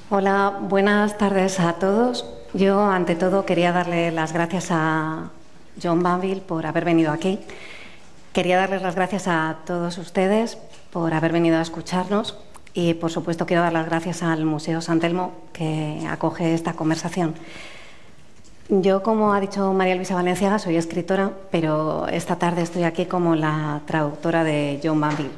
Hola, buenas tardes a todos. Yo, ante todo, quería darle las gracias a John Banville por haber venido aquí. Quería darles las gracias a todos ustedes por haber venido a escucharnos y, por supuesto, quiero dar las gracias al Museo San Telmo que acoge esta conversación. Yo, como ha dicho María Luisa Valenciaga, soy escritora, pero esta tarde estoy aquí como la traductora de John Banville.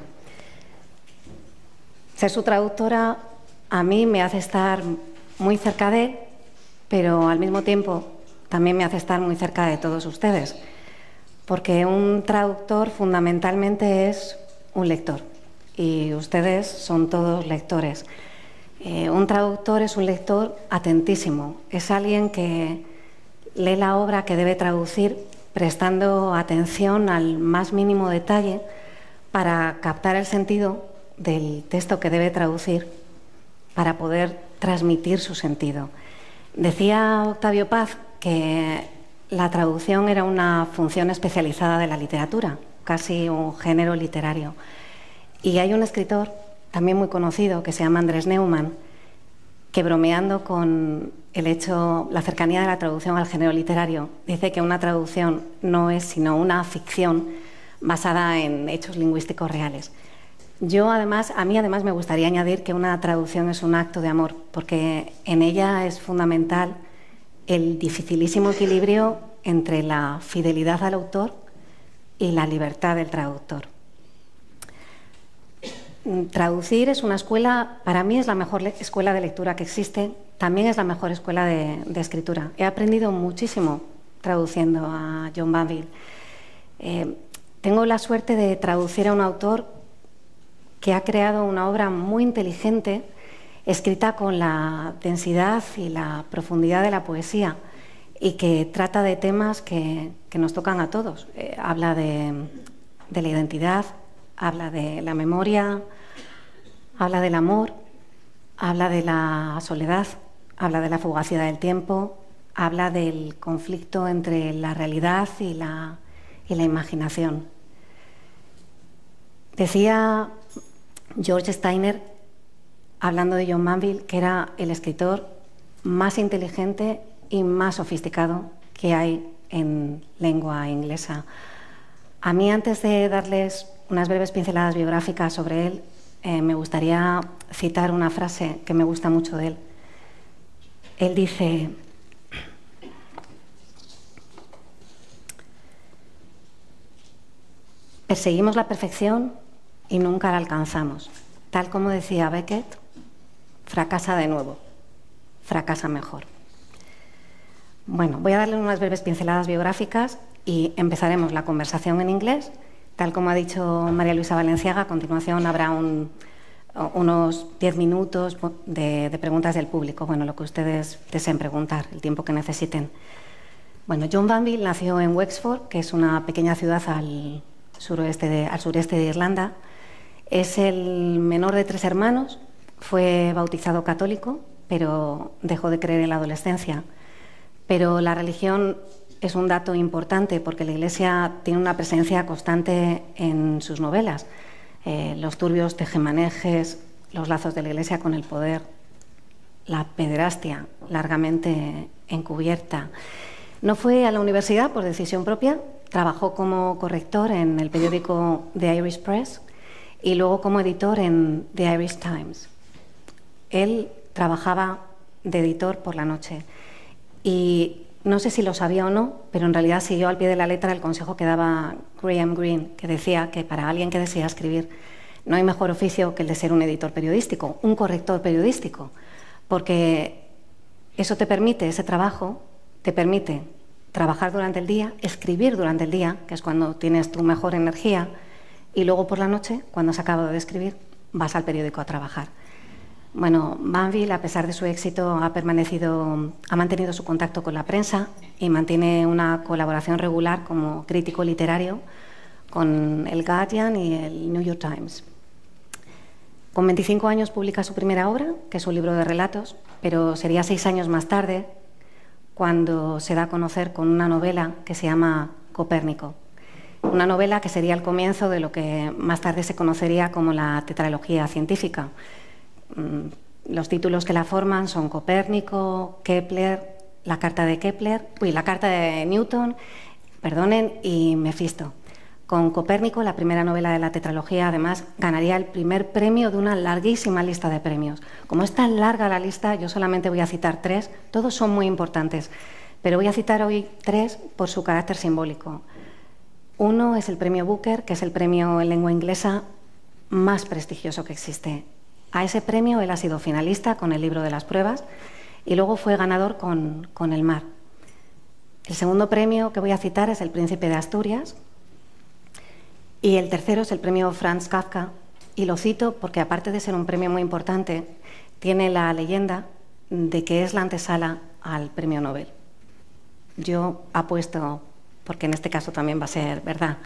Ser su traductora a mí me hace estar muy cerca de él, pero al mismo tiempo también me hace estar muy cerca de todos ustedes, porque un traductor fundamentalmente es un lector y ustedes son todos lectores. Un traductor es un lector atentísimo, es alguien que lee la obra que debe traducir prestando atención al más mínimo detalle para captar el sentido del texto que debe traducir, para poder transmitir su sentido. Decía Octavio Paz que la traducción era una función especializada de la literatura, casi un género literario. Y hay un escritor también muy conocido que se llama Andrés Neumann, que, bromeando con la cercanía de la traducción al género literario, dice que una traducción no es sino una ficción basada en hechos lingüísticos reales. A mí además me gustaría añadir que una traducción es un acto de amor, porque en ella es fundamental el dificilísimo equilibrio entre la fidelidad al autor y la libertad del traductor. Traducir es una escuela, para mí es la mejor escuela de lectura que existe, también es la mejor escuela de escritura. He aprendido muchísimo traduciendo a John Banville. Tengo la suerte de traducir a un autor que ha creado una obra muy inteligente, escrita con la densidad y la profundidad de la poesía y que trata de temas que nos tocan a todos. Habla de la identidad, habla de la memoria, habla del amor, habla de la soledad, habla de la fugacidad del tiempo, habla del conflicto entre la realidad y la imaginación. Decía George Steiner, hablando de John Banville, que era el escritor más inteligente y más sofisticado que hay en lengua inglesa. A mí, antes de darles unas breves pinceladas biográficas sobre él, me gustaría citar una frase que me gusta mucho de él. Él dice: perseguimos la perfección y nunca la alcanzamos. Tal como decía Beckett, fracasa de nuevo, fracasa mejor. Bueno, voy a darle unas breves pinceladas biográficas y empezaremos la conversación en inglés. Tal como ha dicho María Luisa Valenciaga, a continuación habrá unos 10 minutos de preguntas del público, bueno, lo que ustedes deseen preguntar, el tiempo que necesiten. Bueno, John Banville nació en Wexford, que es una pequeña ciudad al sureste de Irlanda. Es el menor de 3 hermanos, fue bautizado católico, pero dejó de creer en la adolescencia. Pero la religión es un dato importante porque la Iglesia tiene una presencia constante en sus novelas. Los turbios tejemanejes, los lazos de la Iglesia con el poder, la pederastia largamente encubierta. No fue a la universidad por decisión propia, trabajó como corrector en el periódico The Irish Press y luego como editor en The Irish Times. Él trabajaba de editor por la noche y no sé si lo sabía o no, pero en realidad siguió al pie de la letra el consejo que daba Graham Greene, que decía que para alguien que desea escribir no hay mejor oficio que el de ser un editor periodístico, un corrector periodístico, porque eso te permite, ese trabajo te permite trabajar durante el día, escribir durante el día, que es cuando tienes tu mejor energía, y luego por la noche, cuando has acabado de escribir, vas al periódico a trabajar. Bueno, Banville, a pesar de su éxito, ha mantenido su contacto con la prensa y mantiene una colaboración regular como crítico literario con el Guardian y el New York Times. Con 25 años publica su primera obra, que es un libro de relatos, pero sería 6 años más tarde cuando se da a conocer con una novela que se llama Copérnico. Una novela que sería el comienzo de lo que más tarde se conocería como la tetralogía científica. Los títulos que la forman son Copérnico, Kepler, la carta de Newton, perdonen, y Mefisto. Con Copérnico, la primera novela de la tetralogía, además, ganaría el primer premio de una larguísima lista de premios. Como es tan larga la lista, yo solamente voy a citar 3, todos son muy importantes, pero voy a citar hoy 3 por su carácter simbólico. Uno es el premio Booker, que es el premio en lengua inglesa más prestigioso que existe. A ese premio él ha sido finalista con el libro de las pruebas y luego fue ganador con El mar. El segundo premio que voy a citar es el Príncipe de Asturias y el tercero es el premio Franz Kafka, y lo cito porque, aparte de ser un premio muy importante, tiene la leyenda de que es la antesala al premio Nobel. Yo apuesto porque en este caso también va a ser verdad.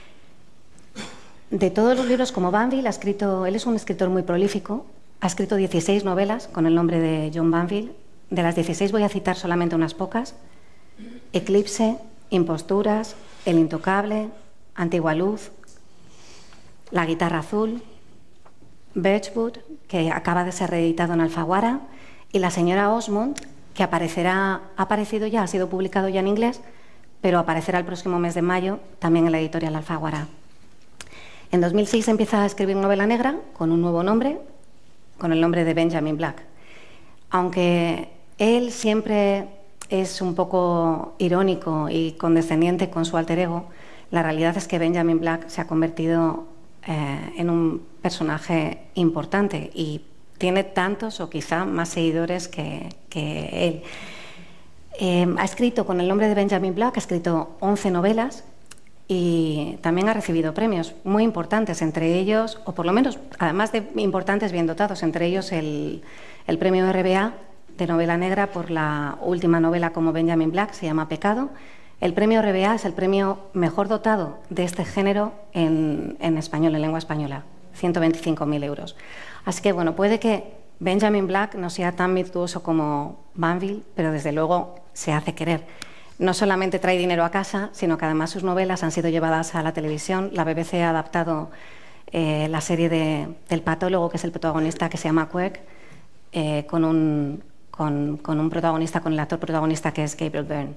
De todos los libros, como Banville, él es un escritor muy prolífico, ha escrito 16 novelas con el nombre de John Banville. De las 16 voy a citar solamente unas pocas: Eclipse, Imposturas, El intocable, Antigua luz, La guitarra azul, Birchwood, que acaba de ser reeditado en Alfaguara, y La señora Osmond, que ha aparecido ya, ha sido publicado ya en inglés, pero aparecerá el próximo mes de mayo también en la editorial Alfaguara. En 2006 empieza a escribir novela negra con un nuevo nombre, con el nombre de Benjamin Black. Aunque él siempre es un poco irónico y condescendiente con su alter ego, la realidad es que Benjamin Black se ha convertido en un personaje importante y tiene tantos o quizá más seguidores que él. Ha escrito con el nombre de Benjamin Black, ha escrito 11 novelas y también ha recibido premios muy importantes, entre ellos, o por lo menos, además de importantes, bien dotados, entre ellos el premio RBA de novela negra por la última novela como Benjamin Black, se llama Pecado. El premio RBA es el premio mejor dotado de este género en español, en lengua española, 125.000 euros. Así que, bueno, puede que Benjamin Black no sea tan virtuoso como Banville, pero desde luego se hace querer. No solamente trae dinero a casa, sino que además sus novelas han sido llevadas a la televisión. La BBC ha adaptado la serie del patólogo, que es el protagonista, que se llama Quirk, con un protagonista, con el actor protagonista, que es Gabriel Byrne.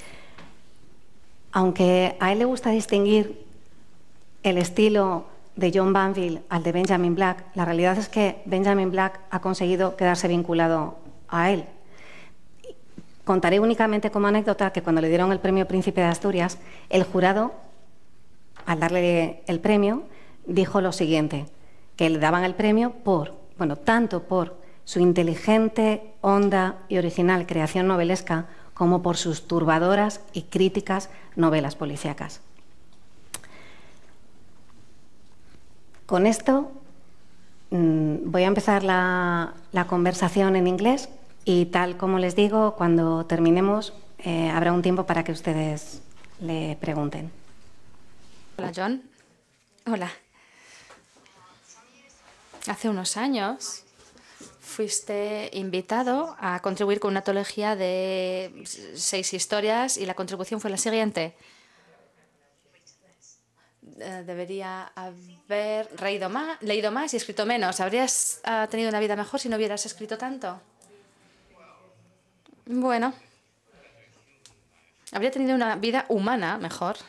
Aunque a él le gusta distinguir el estilo de John Banville al de Benjamin Black, la realidad es que Benjamin Black ha conseguido quedarse vinculado a él. Contaré únicamente como anécdota que cuando le dieron el premio Príncipe de Asturias, el jurado, al darle el premio, dijo lo siguiente, que le daban el premio tanto por su inteligente, honda y original creación novelesca, como por sus turbadoras y críticas novelas policíacas. Con esto voy a empezar la conversación en inglés y, tal como les digo, cuando terminemos habrá un tiempo para que ustedes le pregunten. Hola, John. Hola. Hace unos años fuiste invitado a contribuir con una antología de 6 historias y la contribución fue la siguiente. Debería haber leído más y escrito menos. ¿Habrías tenido una vida mejor si no hubieras escrito tanto? Bueno, habría tenido una vida humana mejor.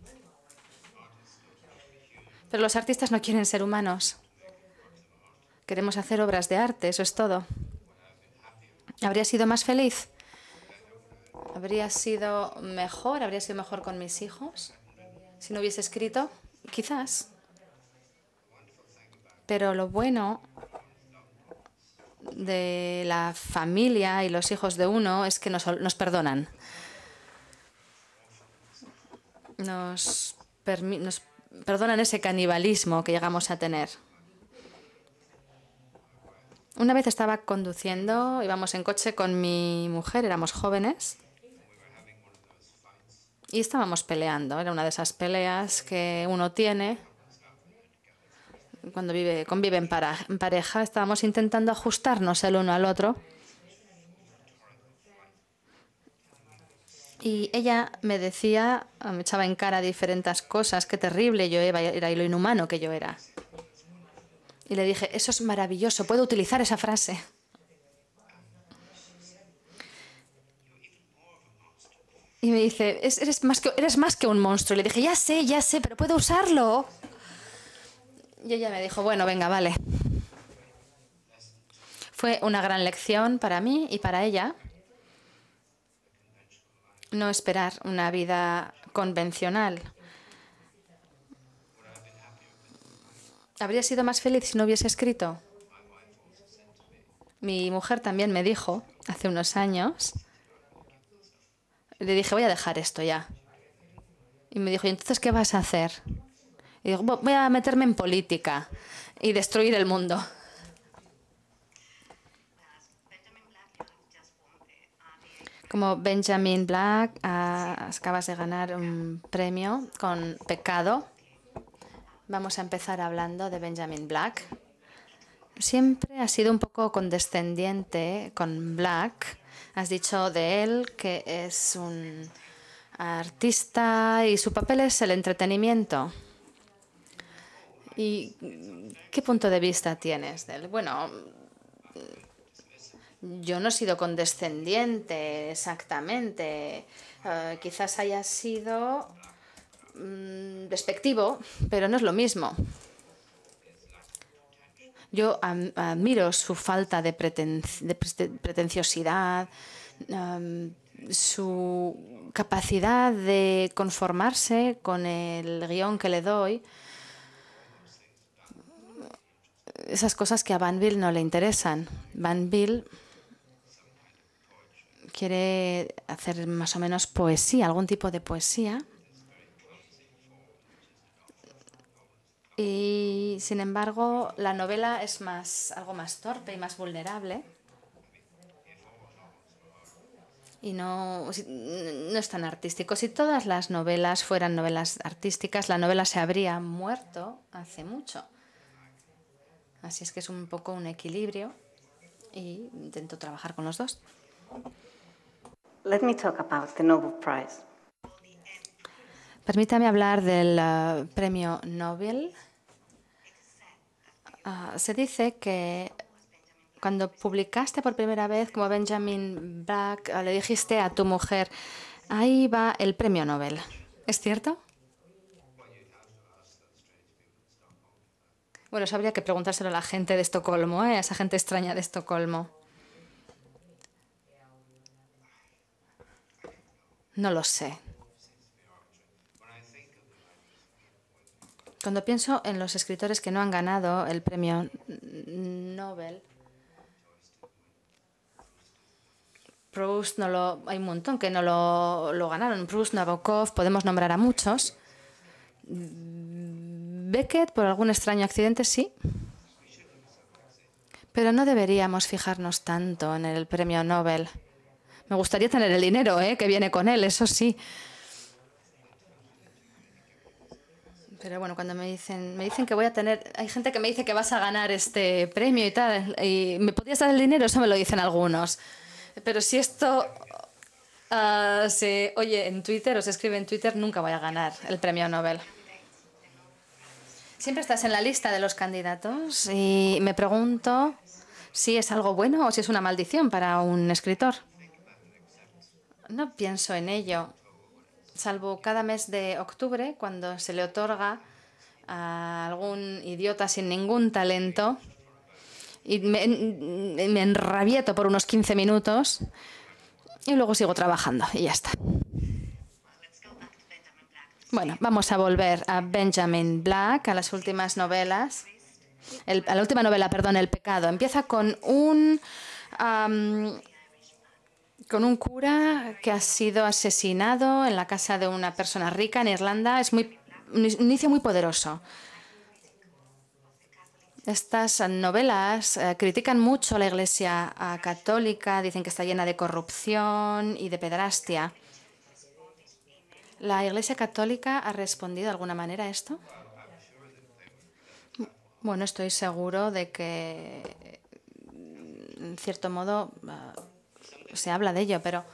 Pero los artistas no quieren ser humanos. Queremos hacer obras de arte, eso es todo. ¿Habría sido más feliz? ¿Habría sido mejor con mis hijos si no hubiese escrito? Quizás. Pero lo bueno de la familia y los hijos de uno es que nos perdonan. Nos perdonan ese canibalismo que llegamos a tener. Una vez estaba conduciendo, íbamos en coche con mi mujer, éramos jóvenes, y estábamos peleando. Era una de esas peleas que uno tiene cuando convive en pareja. Estábamos intentando ajustarnos el uno al otro. Y ella me decía, me echaba en cara diferentes cosas, qué terrible yo era y lo inhumano que yo era. Y le dije, eso es maravilloso, puedo utilizar esa frase. Y me dice, eres más que un monstruo. Y le dije, ya sé, pero ¿puedo usarlo? Y ella me dijo, bueno, venga, vale. Fue una gran lección para mí y para ella no esperar una vida convencional. ¿Habría sido más feliz si no hubiese escrito? Mi mujer también me dijo hace unos años, le dije, voy a dejar esto ya. Y me dijo, ¿y entonces qué vas a hacer? Y digo, voy a meterme en política y destruir el mundo. Como Benjamin Black, acabas de ganar un premio con Pecado. Vamos a empezar hablando de Benjamin Black. Siempre has sido un poco condescendiente con Black. Has dicho de él que es un artista y su papel es el entretenimiento. ¿Y qué punto de vista tienes de él? Bueno, yo no he sido condescendiente exactamente. Quizás haya sido despectivo, pero no es lo mismo. Yo admiro su falta de pretenciosidad, su capacidad de conformarse con el guión que le doy. Esas cosas que a Banville no le interesan. Banville quiere hacer más o menos poesía, algún tipo de poesía. Y sin embargo, la novela es algo más torpe y más vulnerable. Y no es tan artístico. Si todas las novelas fueran novelas artísticas, la novela se habría muerto hace mucho. Así es que es un poco un equilibrio y intento trabajar con los dos. Let me talk about the Nobel Prize. Permítame hablar del premio Nobel. Se dice que cuando publicaste por primera vez como Benjamin Black, le dijiste a tu mujer, ahí va el premio Nobel. ¿Es cierto? Bueno, eso habría que preguntárselo a la gente de Estocolmo, a esa gente extraña de Estocolmo. No lo sé. Cuando pienso en los escritores que no han ganado el premio Nobel, Proust hay un montón que no lo ganaron. Proust, Nabokov, podemos nombrar a muchos. Beckett, por algún extraño accidente, sí. Pero no deberíamos fijarnos tanto en el premio Nobel. Me gustaría tener el dinero, que viene con él, eso sí. Pero bueno, cuando me dicen que voy a tener... Hay gente que me dice que vas a ganar este premio y tal. ¿Y me podrías dar el dinero? Eso me lo dicen algunos. Pero si esto se oye en Twitter o se escribe en Twitter, nunca voy a ganar el premio Nobel. Siempre estás en la lista de los candidatos y me pregunto si es algo bueno o si es una maldición para un escritor. No pienso en ello, salvo cada mes de octubre, cuando se le otorga a algún idiota sin ningún talento y me enrabieto por unos 15 minutos y luego sigo trabajando y ya está. Bueno, vamos a volver a Benjamin Black, a las últimas novelas. A la última novela, perdón, El pecado. Empieza con un cura que ha sido asesinado en la casa de una persona rica en Irlanda. Es un inicio muy poderoso. Estas novelas critican mucho a la Iglesia católica, dicen que está llena de corrupción y de pederastia. ¿La Iglesia católica ha respondido de alguna manera a esto? Bueno, estoy seguro de que, en cierto modo, se habla de ello, pero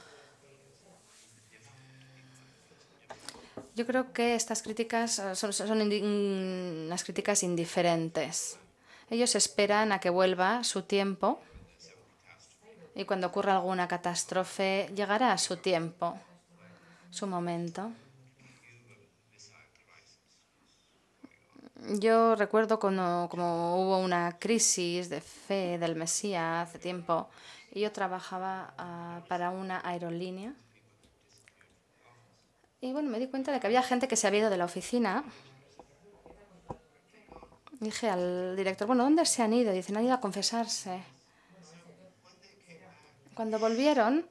yo creo que estas críticas son unas críticas indiferentes. Ellos esperan a que vuelva su tiempo y cuando ocurra alguna catástrofe llegará a su tiempo. su momento. Yo recuerdo como hubo una crisis de fe del Mesías hace tiempo y yo trabajaba para una aerolínea. Y bueno, me di cuenta de que había gente que se había ido de la oficina. Dije al director, bueno, ¿dónde se han ido? Dicen, han ido a confesarse. Cuando volvieron,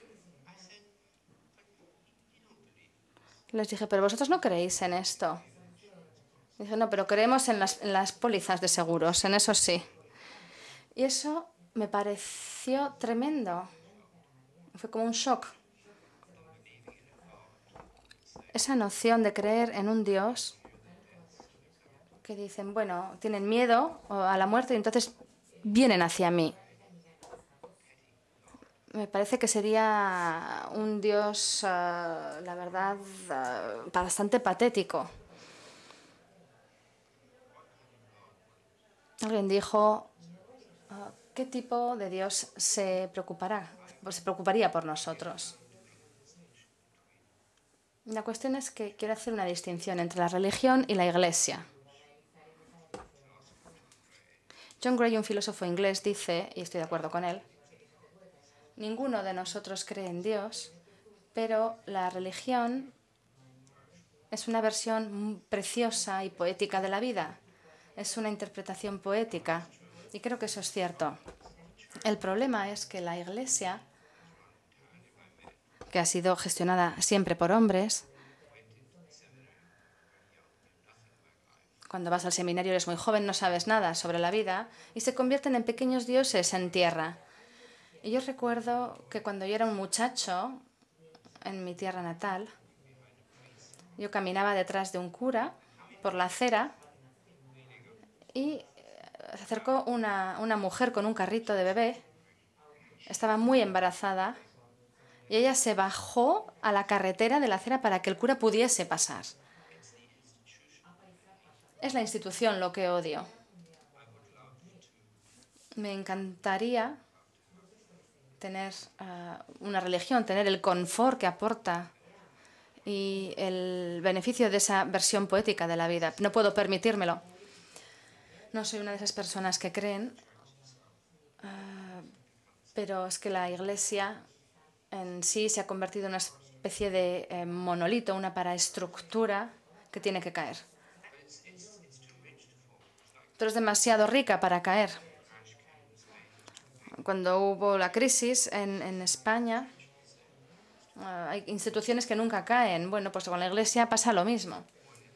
les dije, pero vosotros no creéis en esto. Dije, no, pero creemos en las pólizas de seguros, en eso sí. Y eso me pareció tremendo. Fue como un shock. Esa noción de creer en un Dios que dicen, bueno, tienen miedo a la muerte y entonces vienen hacia mí. Me parece que sería un Dios, la verdad, bastante patético. Alguien dijo, ¿qué tipo de Dios se preocuparía por nosotros? La cuestión es que quiero hacer una distinción entre la religión y la iglesia. John Gray, un filósofo inglés, dice, y estoy de acuerdo con él, ninguno de nosotros cree en Dios, pero la religión es una versión preciosa y poética de la vida. Es una interpretación poética. Y creo que eso es cierto. El problema es que la Iglesia, que ha sido gestionada siempre por hombres, cuando vas al seminario eres muy joven, no sabes nada sobre la vida, y se convierten en pequeños dioses en tierra. Y yo recuerdo que cuando yo era un muchacho, en mi tierra natal, yo caminaba detrás de un cura por la acera y se acercó una mujer con un carrito de bebé. Estaba muy embarazada y ella se bajó a la carretera de la acera para que el cura pudiese pasar. Es la institución lo que odio. Me encantaría tener una religión, tener el confort que aporta y el beneficio de esa versión poética de la vida. No puedo permitírmelo. No soy una de esas personas que creen, pero es que la Iglesia en sí se ha convertido en una especie de monolito, una paraestructura que tiene que caer. Pero es demasiado rica para caer. Cuando hubo la crisis en España, hay instituciones que nunca caen. Bueno, pues con la Iglesia pasa lo mismo.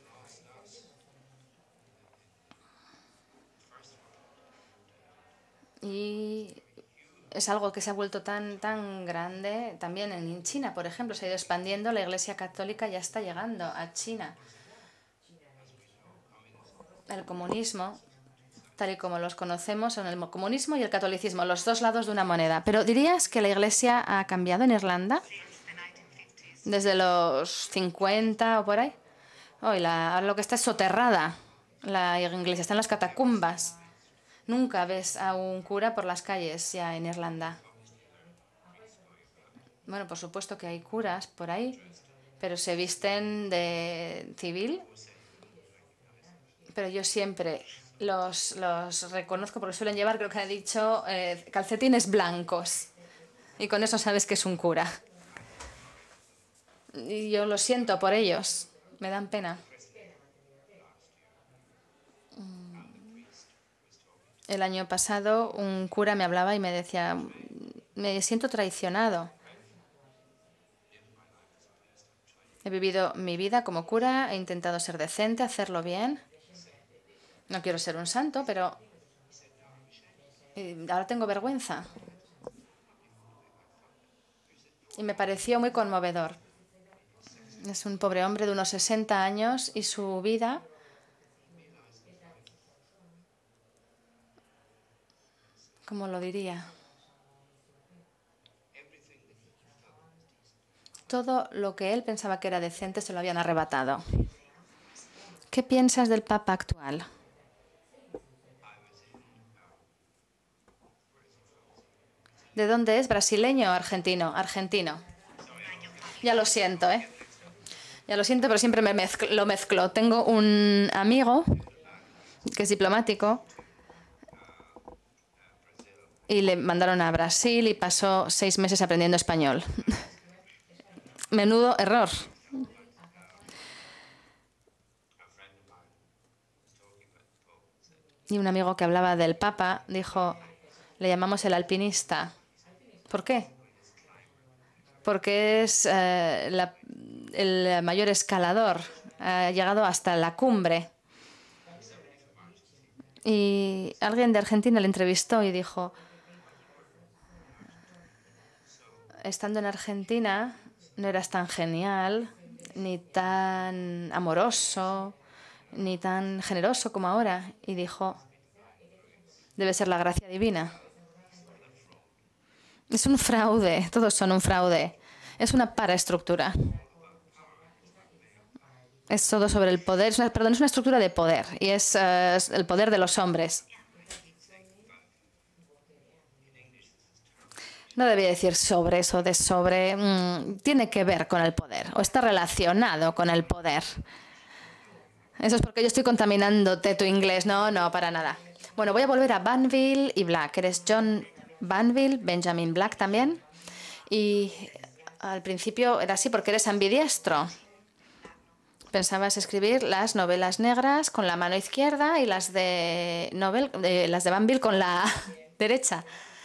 Y es algo que se ha vuelto tan grande. También en China, por ejemplo, se ha ido expandiendo. La Iglesia Católica ya está llegando a China. El comunismo, tal y como los conocemos, son el comunismo y el catolicismo, los dos lados de una moneda. Pero ¿dirías que la Iglesia ha cambiado en Irlanda? Desde los 50 o por ahí. Hoy ahora lo que está es soterrada. La iglesia está en las catacumbas. Nunca ves a un cura por las calles ya en Irlanda. Bueno, por supuesto que hay curas por ahí, pero se visten de civil. Pero yo siempre los reconozco porque suelen llevar, creo que ha dicho, calcetines blancos. Y con eso sabes que es un cura. Y yo lo siento por ellos. Me dan pena. El año pasado un cura me hablaba y me decía, me siento traicionado. He vivido mi vida como cura, he intentado ser decente, hacerlo bien. No quiero ser un santo, pero ahora tengo vergüenza. Y me pareció muy conmovedor. Es un pobre hombre de unos 60 años y su vida ¿cómo lo diría? Todo lo que él pensaba que era decente se lo habían arrebatado. ¿Qué piensas del Papa actual? ¿De dónde es? ¿Brasileño o argentino? Argentino. Ya lo siento, ¿eh? Ya lo siento, pero siempre lo mezclo. Tengo un amigo que es diplomático y le mandaron a Brasil y pasó 6 meses aprendiendo español. Menudo error. Y un amigo que hablaba del Papa dijo, le llamamos el alpinista. ¿Por qué? Porque es el mayor escalador. Ha llegado hasta la cumbre. Y alguien de Argentina le entrevistó y dijo, estando en Argentina no eras tan genial, ni tan amoroso, ni tan generoso como ahora. Y dijo, debe ser la gracia divina. Es un fraude, todos son un fraude. Es una paraestructura. Es todo sobre el poder, es una estructura de poder y es el poder de los hombres. No debía decir sobre eso de sobre. Tiene que ver con el poder o está relacionado con el poder. Eso es porque yo estoy contaminándote tu inglés. No, no, para nada. Bueno, voy a volver a Banville y Black. Eres John Banville, Benjamin Black también. Y al principio era así porque eres ambidiestro. Pensabas escribir las novelas negras con la mano izquierda y las de Banville con la derecha.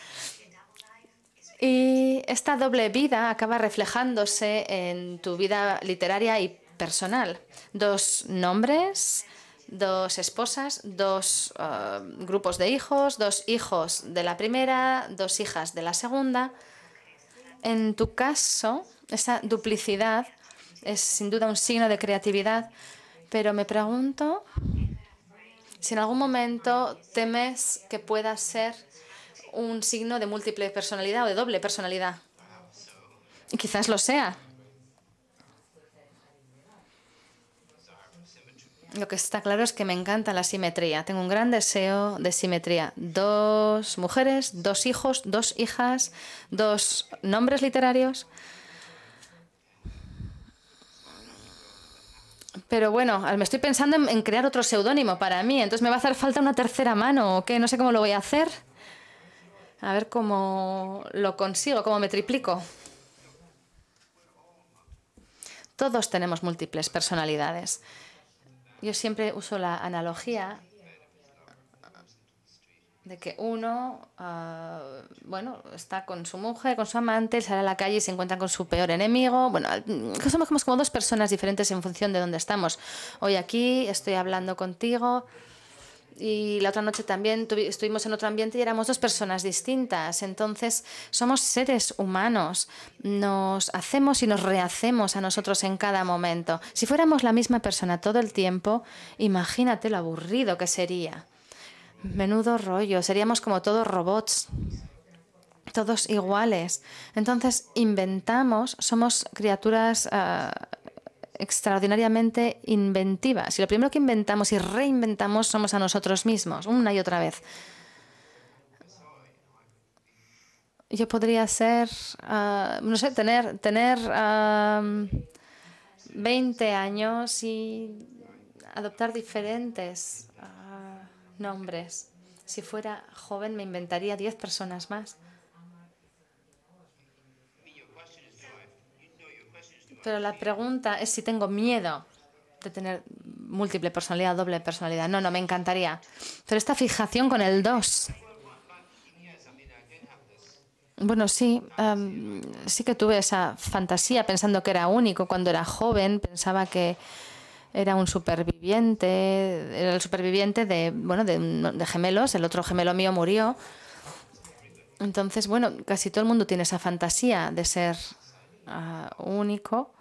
Y esta doble vida acaba reflejándose en tu vida literaria y personal. 2 nombres, 2 esposas, 2 grupos de hijos, 2 hijos de la primera, 2 hijas de la segunda. En tu caso, esa duplicidad es sin duda un signo de creatividad, pero me pregunto si en algún momento temes que pueda ser un signo de múltiple personalidad o de doble personalidad. Y quizás lo sea. Lo que está claro es que me encanta la simetría. Tengo un gran deseo de simetría. 2 mujeres, 2 hijos, 2 hijas, 2 nombres literarios. Pero bueno, me estoy pensando en crear otro seudónimo para mí. Entonces me va a hacer falta una tercera mano o qué. No sé cómo lo voy a hacer. A ver cómo lo consigo, cómo me triplico. Todos tenemos múltiples personalidades. Yo siempre uso la analogía de que uno, está con su mujer, con su amante, sale a la calle y se encuentra con su peor enemigo. Bueno, somos como 2 personas diferentes en función de dónde estamos. Hoy aquí estoy hablando contigo y la otra noche también estuvimos en otro ambiente y éramos 2 personas distintas. Entonces, somos seres humanos. Nos hacemos y nos rehacemos a nosotros en cada momento. Si fuéramos la misma persona todo el tiempo, imagínate lo aburrido que sería. Menudo rollo, seríamos como todos robots, todos iguales. Entonces inventamos, somos criaturas extraordinariamente inventivas. Y lo primero que inventamos y reinventamos somos a nosotros mismos, una y otra vez. Yo podría ser, no sé, tener 20 años y adoptar diferentes nombres. Si fuera joven me inventaría 10 personas más. Pero la pregunta es si tengo miedo de tener múltiple personalidad, doble personalidad. No, me encantaría. Pero esta fijación con el 2. Bueno, sí, sí que tuve esa fantasía pensando que era único. Cuando era joven pensaba que era un superviviente, era el superviviente de gemelos. El otro gemelo mío murió. Entonces, bueno, casi todo el mundo tiene esa fantasía de ser único.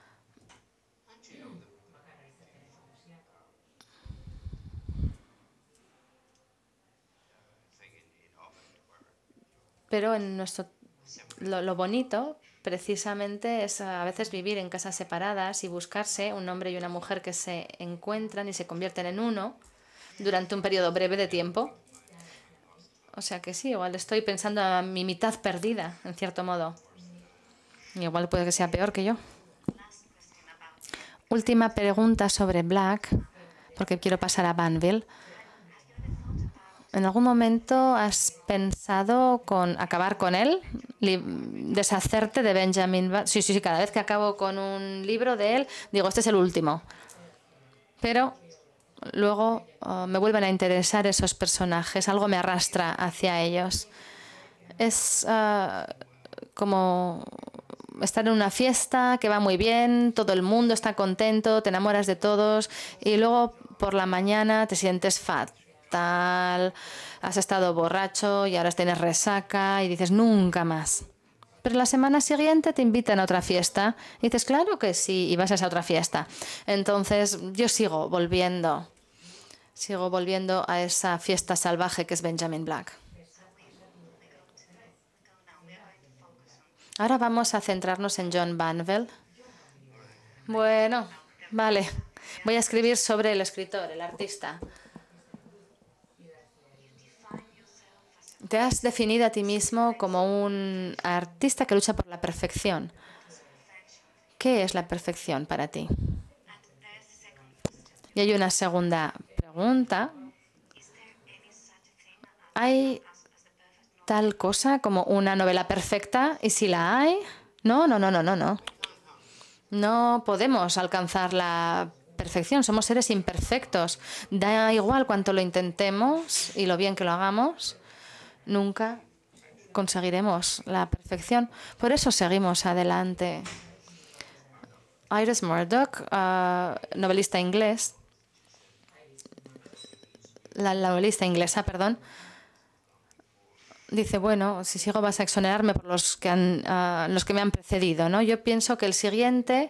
Pero lo bonito precisamente es a veces vivir en casas separadas y buscarse un hombre y una mujer que se encuentran y se convierten en uno durante un periodo breve de tiempo. O sea que sí, igual estoy pensando a mi mitad perdida, en cierto modo. Igual puede que sea peor que yo. última pregunta sobre Black, porque quiero pasar a Banville. ¿En algún momento has pensado con acabar con él? ¿Deshacerte de Benjamin Black? Sí, sí, sí. Cada vez que acabo con un libro de él, digo, este es el último. Pero luego me vuelven a interesar esos personajes. Algo me arrastra hacia ellos. Es como estar en una fiesta que va muy bien, todo el mundo está contento, te enamoras de todos y luego por la mañana te sientes fatal, has estado borracho y ahora tienes resaca y dices nunca más. Pero la semana siguiente te invitan a otra fiesta y dices claro que sí y vas a esa otra fiesta. Entonces yo sigo volviendo a esa fiesta salvaje que es Benjamin Black. Ahora vamos a centrarnos en John Banville. Bueno, vale. Voy a escribir sobre el escritor, el artista. Te has definido a ti mismo como un artista que lucha por la perfección. ¿Qué es la perfección para ti? Y hay una segunda pregunta. ¿Hay tal cosa como una novela perfecta? ¿Y si la hay? No. No podemos alcanzar la perfección. Somos seres imperfectos. Da igual cuánto lo intentemos y lo bien que lo hagamos, nunca conseguiremos la perfección. Por eso seguimos adelante. Iris Murdoch, novelista inglés, la novelista inglesa, perdón, dice, bueno, si sigo vas a exonerarme por los que me han precedido, ¿no? Yo pienso que el siguiente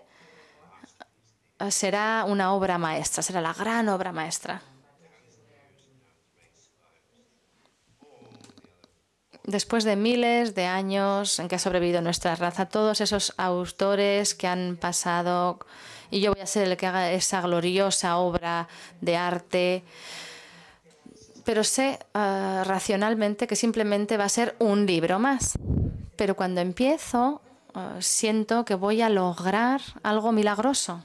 será una obra maestra, será la gran obra maestra. Después de miles de años en que ha sobrevivido nuestra raza, todos esos autores que han pasado, y yo voy a ser el que haga esa gloriosa obra de arte, pero sé racionalmente que simplemente va a ser un libro más. Pero cuando empiezo, siento que voy a lograr algo milagroso.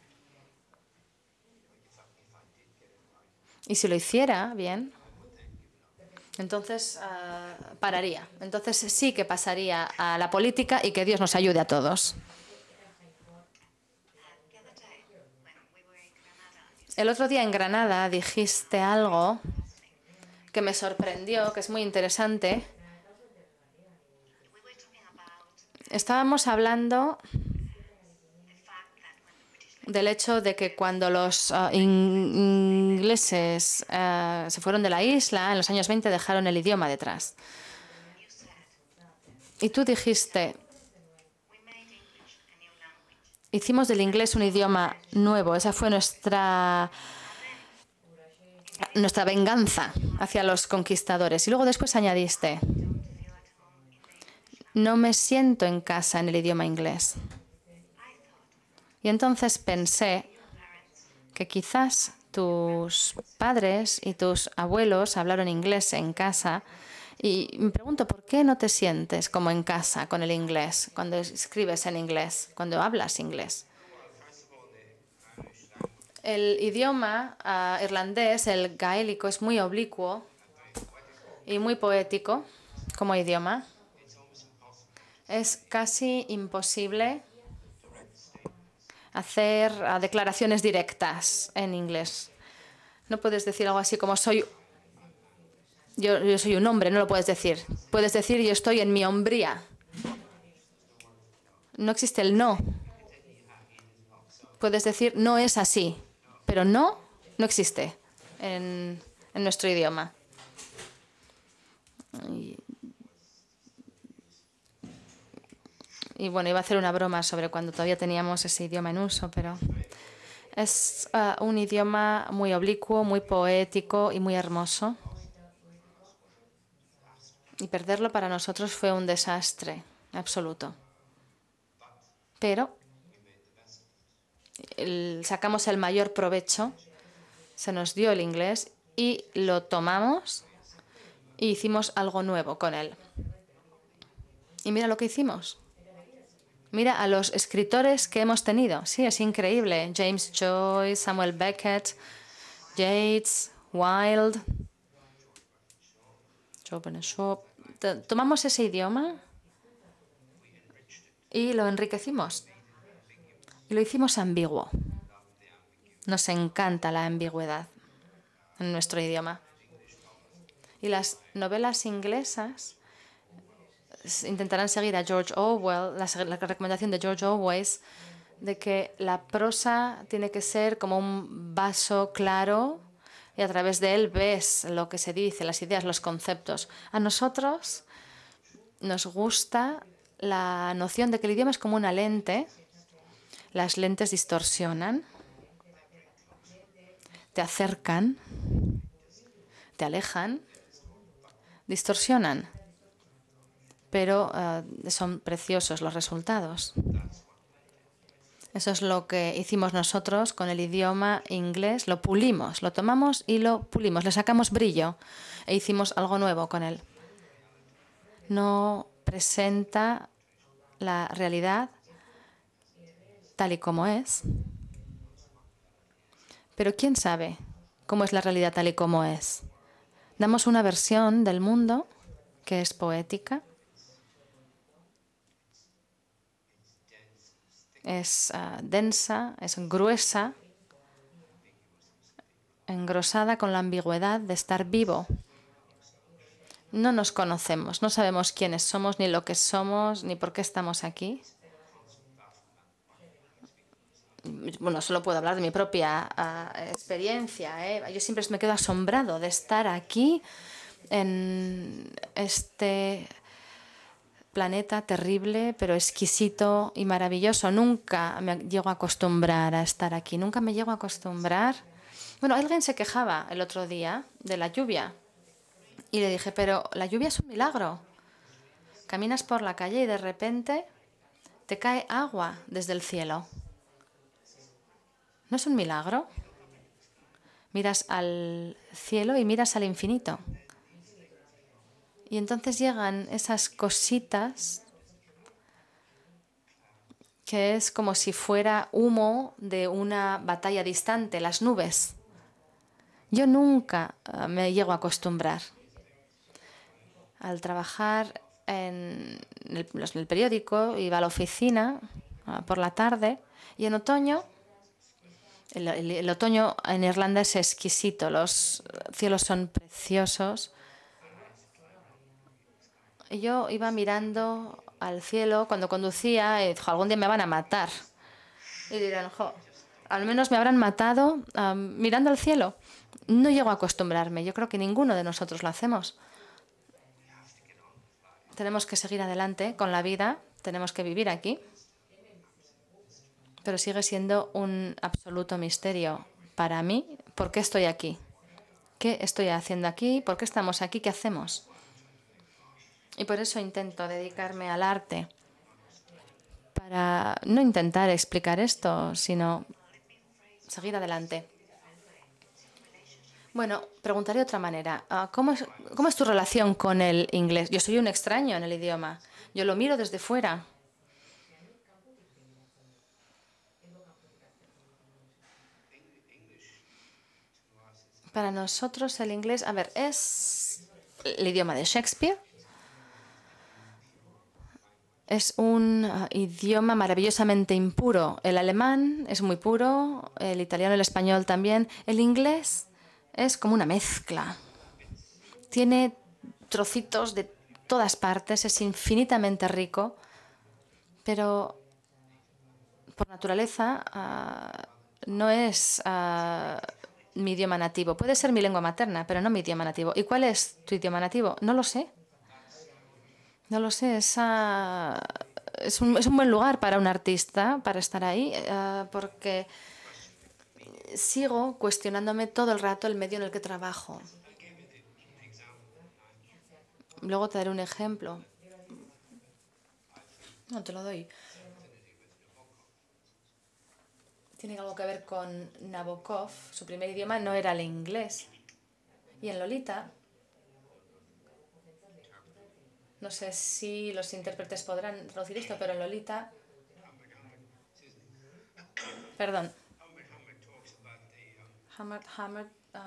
Y si lo hiciera bien, entonces pararía. Entonces sí que pasaría a la política y que Dios nos ayude a todos. El otro día en Granada dijiste algo que me sorprendió, que es muy interesante. Estábamos hablando del hecho de que cuando los ingleses se fueron de la isla, en los años 20 dejaron el idioma detrás. Y tú dijiste, hicimos del inglés un idioma nuevo. Esa fue nuestra venganza hacia los conquistadores. Y luego después añadiste, no me siento en casa en el idioma inglés. Y entonces pensé que quizás tus padres y tus abuelos hablaron inglés en casa y me pregunto, ¿por qué no te sientes como en casa con el inglés, cuando escribes en inglés, cuando hablas inglés? El idioma irlandés, el gaélico, es muy oblicuo y muy poético como idioma. Es casi imposible hacer declaraciones directas en inglés. No puedes decir algo así como yo soy un hombre, no lo puedes decir. Puedes decir yo estoy en mi hombría. No existe el no. Puedes decir no es así, pero no existe en nuestro idioma. Y bueno, iba a hacer una broma sobre cuando todavía teníamos ese idioma en uso, pero es un idioma muy oblicuo, muy poético y muy hermoso. Y perderlo para nosotros fue un desastre absoluto. Pero sacamos el mayor provecho, se nos dio el inglés y lo tomamos e hicimos algo nuevo con él. Y mira lo que hicimos. Mira a los escritores que hemos tenido. Sí, es increíble. James Joyce, Samuel Beckett, Yeats, Wilde, Chopin, Shaw. Tomamos ese idioma y lo enriquecimos. Y lo hicimos ambiguo. Nos encanta la ambigüedad en nuestro idioma. Y las novelas inglesas intentarán seguir a George Orwell, la recomendación de George Orwell de que la prosa tiene que ser como un vaso claro y a través de él ves lo que se dice, las ideas, los conceptos. A nosotros nos gusta la noción de que el idioma es como una lente. Las lentes distorsionan, te acercan, te alejan, distorsionan, pero son preciosos los resultados. Eso es lo que hicimos nosotros con el idioma inglés. Lo pulimos, lo tomamos y lo pulimos, le sacamos brillo e hicimos algo nuevo con él. No presenta la realidad tal y como es, pero ¿quién sabe cómo es la realidad tal y como es? Damos una versión del mundo que es poética, es densa, es gruesa, engrosada con la ambigüedad de estar vivo. No nos conocemos, no sabemos quiénes somos, ni lo que somos, ni por qué estamos aquí. Bueno, solo puedo hablar de mi propia experiencia. Yo siempre me quedo asombrado de estar aquí en este planeta terrible, pero exquisito y maravilloso. Nunca me llego a acostumbrar a estar aquí, nunca me llego a acostumbrar. Bueno, alguien se quejaba el otro día de la lluvia y le dije, pero la lluvia es un milagro. Caminas por la calle y de repente te cae agua desde el cielo. ¿No es un milagro? Miras al cielo y miras al infinito. Y entonces llegan esas cositas que es como si fuera humo de una batalla distante, las nubes. Yo nunca me llego a acostumbrar. Al trabajar en el periódico, iba a la oficina por la tarde y en otoño, el otoño en Irlanda es exquisito, los cielos son preciosos. Y yo iba mirando al cielo cuando conducía y dijo, algún día me van a matar. Y dirán, jo, al menos me habrán matado mirando al cielo. No llego a acostumbrarme. Yo creo que ninguno de nosotros lo hacemos. Tenemos que seguir adelante con la vida. Tenemos que vivir aquí. Pero sigue siendo un absoluto misterio para mí. ¿Por qué estoy aquí? ¿Qué estoy haciendo aquí? ¿Por qué estamos aquí? ¿Qué hacemos? Y por eso intento dedicarme al arte. Para no intentar explicar esto, sino seguir adelante. Bueno, preguntaré de otra manera. ¿Cómo es tu relación con el inglés? Yo soy un extraño en el idioma. Yo lo miro desde fuera. Para nosotros el inglés, a ver, es el idioma de Shakespeare. Es un idioma maravillosamente impuro. El alemán es muy puro, el italiano, el español también. El inglés es como una mezcla. Tiene trocitos de todas partes, es infinitamente rico, pero por naturaleza no es mi idioma nativo. Puede ser mi lengua materna, pero no mi idioma nativo. ¿Y cuál es tu idioma nativo? No lo sé. No lo sé. Es un buen lugar para un artista, para estar ahí, porque sigo cuestionándome todo el rato el medio en el que trabajo. Luego te daré un ejemplo. No te lo doy. Tiene algo que ver con Nabokov. Su primer idioma no era el inglés. Y en Lolita, no sé si los intérpretes podrán traducir esto, pero en Lolita Perdón. Hammer,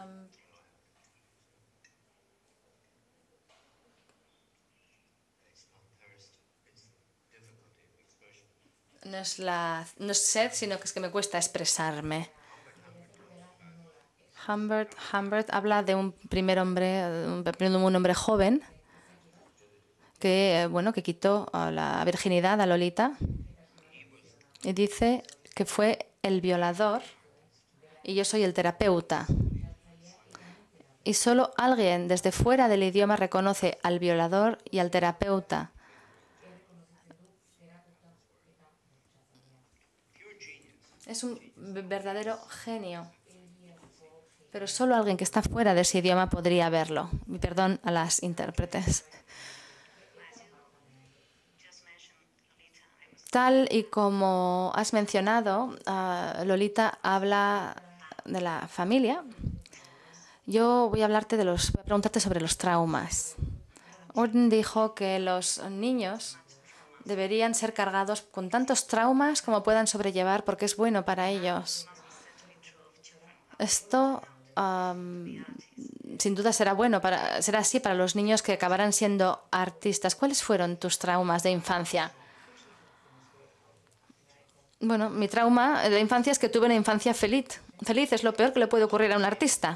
no es sed, sino que es que me cuesta expresarme. Humbert habla de un primer hombre, un hombre joven que, bueno, que quitó la virginidad a Lolita y dice que fue el violador y yo soy el terapeuta. Y solo alguien desde fuera del idioma reconoce al violador y al terapeuta. Es un verdadero genio. Pero solo alguien que está fuera de ese idioma podría verlo. Y perdón a las intérpretes. Tal y como has mencionado, Lolita habla de la familia. Yo voy a preguntarte sobre los traumas. Orden dijo que los niños deberían ser cargados con tantos traumas como puedan sobrellevar porque es bueno para ellos. Esto sin duda será así para los niños que acabarán siendo artistas. ¿Cuáles fueron tus traumas de infancia? Bueno, mi trauma de infancia es que tuve una infancia feliz. Feliz es lo peor que le puede ocurrir a un artista.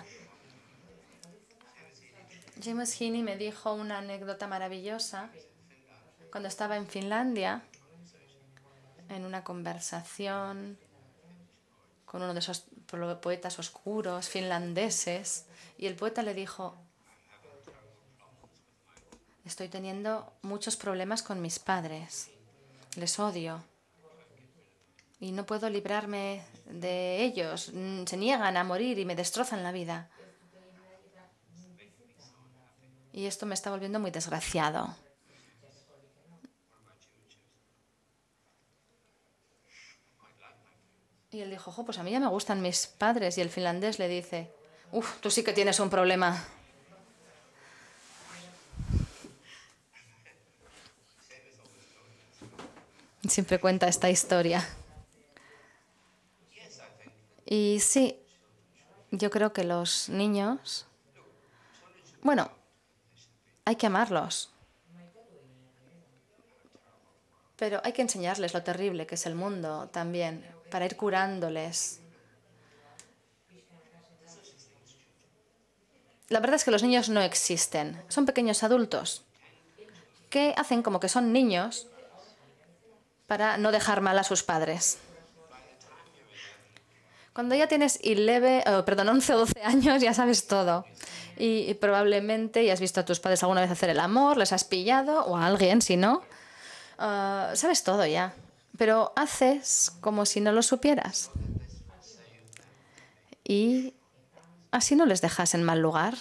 James Heaney me dijo una anécdota maravillosa cuando estaba en Finlandia, en una conversación con uno de esos poetas oscuros finlandeses, y el poeta le dijo: estoy teniendo muchos problemas con mis padres, les odio y no puedo librarme de ellos, se niegan a morir y me destrozan la vida. Y esto me está volviendo muy desgraciado. Y él dijo: pues a mí ya me gustan mis padres. Y el finlandés le dice: tú sí que tienes un problema. Siempre cuenta esta historia. Y sí, yo creo que los niños, bueno, hay que amarlos, pero hay que enseñarles lo terrible que es el mundo también, para ir curándoles. La verdad es que los niños no existen, son pequeños adultos que hacen como que son niños para no dejar mal a sus padres. Cuando ya tienes 11 o 12 años ya sabes todo. Y probablemente ya has visto a tus padres alguna vez hacer el amor, les has pillado, o a alguien, si no. Sabes todo ya. Pero haces como si no lo supieras. Y así no les dejas en mal lugar.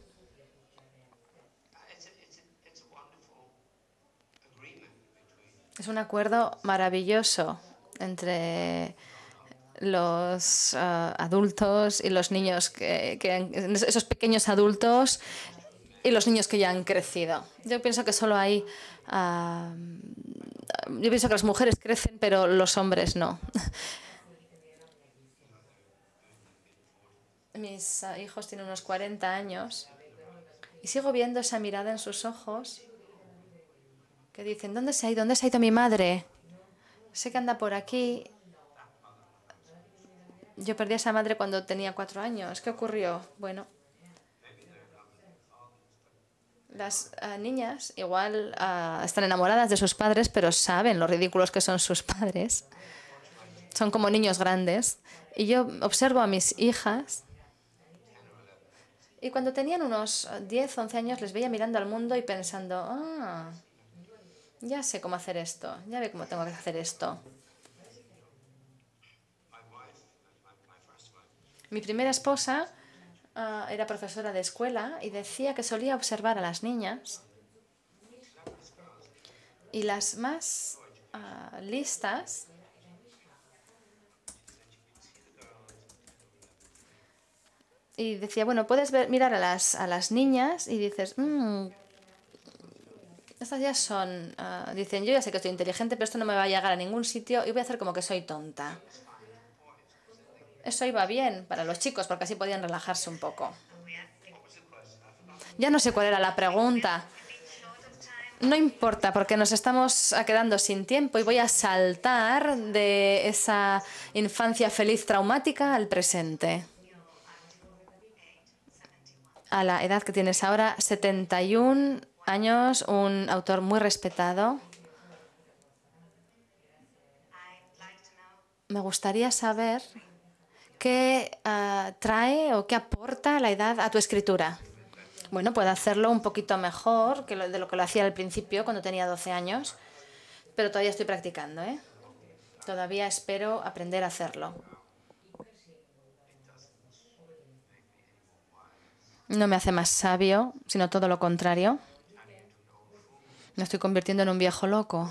Es un acuerdo maravilloso entre los adultos y los niños, esos pequeños adultos y los niños que ya han crecido. Yo pienso que solo hay... yo pienso que las mujeres crecen, pero los hombres no. Mis hijos tienen unos 40 años y sigo viendo esa mirada en sus ojos que dicen: ¿dónde se ha ido? ¿Dónde se ha ido mi madre? Sé que anda por aquí. Yo perdí a esa madre cuando tenía 4 años. ¿Qué ocurrió? Bueno, las niñas igual están enamoradas de sus padres, pero saben lo ridículos que son sus padres. Son como niños grandes. Y yo observo a mis hijas y cuando tenían unos 10, 11 años les veía mirando al mundo y pensando: ya sé cómo hacer esto, ya ve cómo tengo que hacer esto. Mi primera esposa era profesora de escuela y decía que solía observar a las niñas y las más listas y decía: bueno, puedes mirar a las niñas y dices: estas ya son, dicen, yo ya sé que estoy inteligente, pero esto no me va a llegar a ningún sitio y voy a hacer como que soy tonta. Eso iba bien para los chicos porque así podían relajarse un poco. Ya no sé cuál era la pregunta. No importa, porque nos estamos quedando sin tiempo y voy a saltar de esa infancia feliz traumática al presente. A la edad que tienes ahora, 71 años, un autor muy respetado. Me gustaría saber qué trae o qué aporta la edad a tu escritura. Bueno, puedo hacerlo un poquito mejor que de lo que lo hacía al principio cuando tenía 12 años, pero todavía estoy practicando, ¿eh? Todavía espero aprender a hacerlo. No me hace más sabio, sino todo lo contrario. Me estoy convirtiendo en un viejo loco.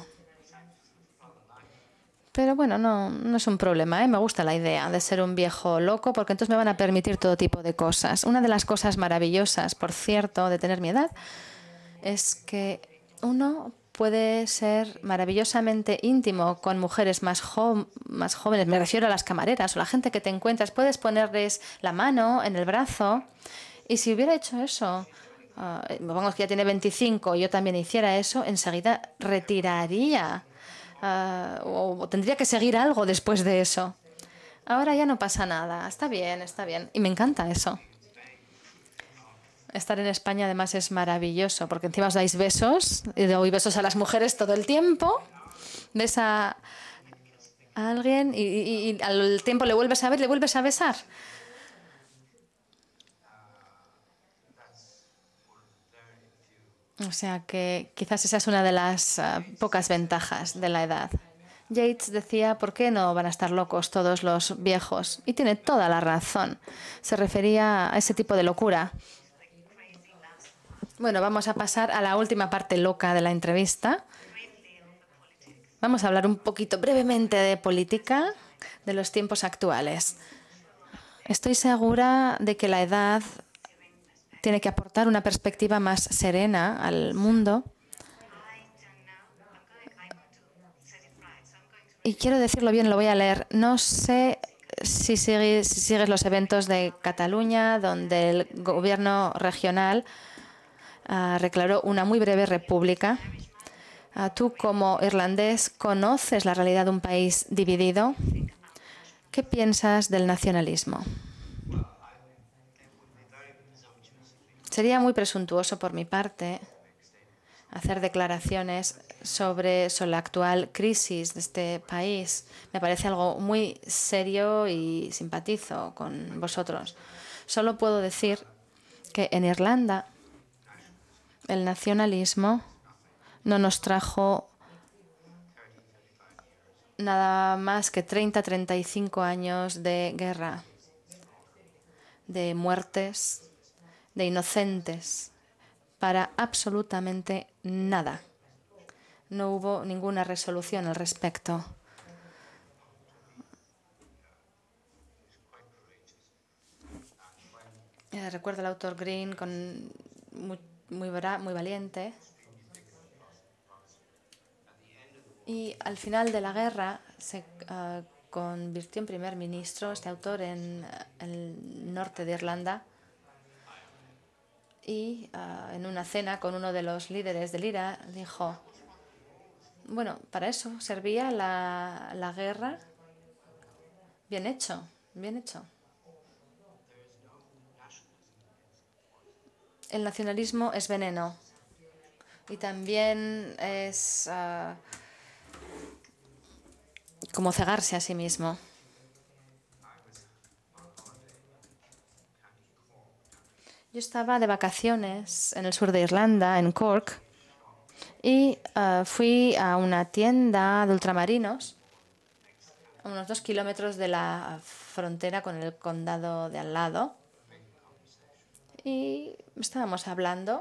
Pero bueno, no es un problema, ¿eh? Me gusta la idea de ser un viejo loco porque entonces me van a permitir todo tipo de cosas. Una de las cosas maravillosas, por cierto, de tener mi edad es que uno puede ser maravillosamente íntimo con mujeres más jóvenes. Me refiero a las camareras o la gente que te encuentras. Puedes ponerles la mano en el brazo y si hubiera hecho eso, vamos que ya tiene 25 y yo también hiciera eso, enseguida retiraría. O tendría que seguir algo después de eso. Ahora ya no pasa nada. Está bien, está bien. Y me encanta eso. Estar en España además es maravilloso porque encima os dais besos y doy besos a las mujeres todo el tiempo. Ves a alguien y al tiempo le vuelves a ver, le vuelves a besar. O sea que quizás esa es una de las pocas ventajas de la edad. Yates decía, ¿por qué no van a estar locos todos los viejos? Y tiene toda la razón. Se refería a ese tipo de locura. Bueno, vamos a pasar a la última parte loca de la entrevista. Vamos a hablar un poquito brevemente de política, de los tiempos actuales. Estoy segura de que la edad tiene que aportar una perspectiva más serena al mundo. Y quiero decirlo bien, lo voy a leer. No sé si sigues los eventos de Cataluña, donde el gobierno regional declaró una muy breve república. Tú, como irlandés, conoces la realidad de un país dividido. ¿Qué piensas del nacionalismo? Sería muy presuntuoso por mi parte hacer declaraciones sobre la actual crisis de este país. Me parece algo muy serio y simpatizo con vosotros. Solo puedo decir que en Irlanda el nacionalismo no nos trajo nada más que 30-35 años de guerra, de muertes, de inocentes, para absolutamente nada. No hubo ninguna resolución al respecto. Recuerdo al autor Green muy valiente. Y al final de la guerra se convirtió en primer ministro, este autor, en el norte de Irlanda. Y en una cena con uno de los líderes del IRA dijo, bueno, para eso servía la guerra. Bien hecho, bien hecho. El nacionalismo es veneno y también es como cegarse a sí mismo. Yo estaba de vacaciones en el sur de Irlanda, en Cork, y fui a una tienda de ultramarinos a unos 2 kilómetros de la frontera con el condado de al lado. Y estábamos hablando.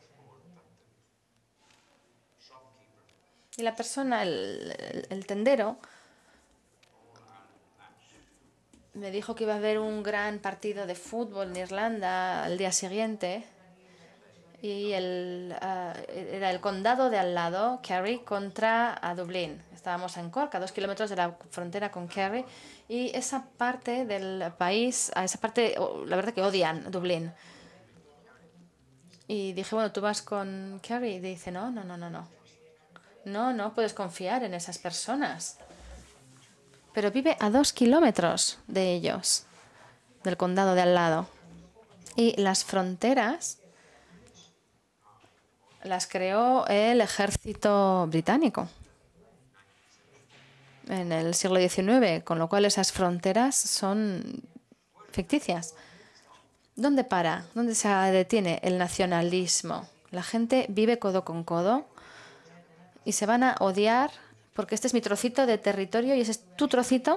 Y la persona, el tendero, me dijo que iba a haber un gran partido de fútbol en Irlanda al día siguiente. y era el condado de al lado, Kerry, contra Dublín. Estábamos en Cork, a 2 kilómetros de la frontera con Kerry, y esa parte del país, a esa parte, la verdad que odian Dublín. Y dije, bueno, ¿tú vas con Kerry? Y dice, no, no, no, no, no. No, no puedes confiar en esas personas. Pero vive a 2 kilómetros de ellos, del condado de al lado. Y las fronteras las creó el ejército británico en el siglo XIX, con lo cual esas fronteras son ficticias. ¿Dónde para? ¿Dónde se detiene el nacionalismo? La gente vive codo con codo y se van a odiar porque este es mi trocito de territorio y ese es tu trocito.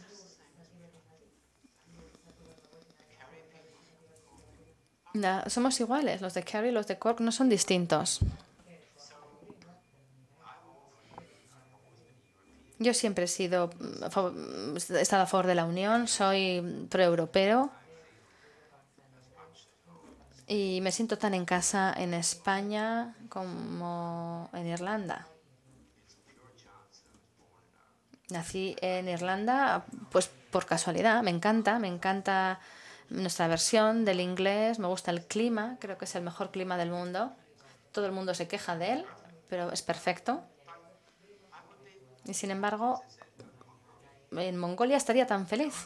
No, somos iguales. Los de Kerry y los de Cork no son distintos. Yo siempre he estado a favor de la Unión, soy proeuropeo y me siento tan en casa en España como en Irlanda. Nací en Irlanda, pues por casualidad, me encanta nuestra versión del inglés, me gusta el clima, creo que es el mejor clima del mundo. Todo el mundo se queja de él, pero es perfecto. Y sin embargo, en Mongolia estaría tan feliz.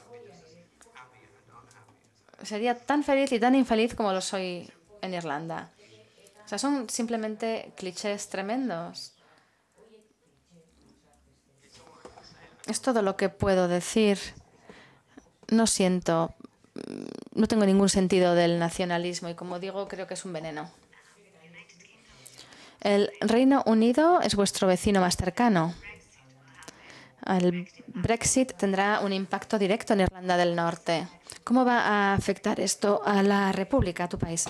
Sería tan feliz y tan infeliz como lo soy en Irlanda. O sea, son simplemente clichés tremendos. Es todo lo que puedo decir. No tengo ningún sentido del nacionalismo y como digo, creo que es un veneno. El Reino Unido es vuestro vecino más cercano. El Brexit tendrá un impacto directo en Irlanda del Norte. ¿Cómo va a afectar esto a la República, a tu país?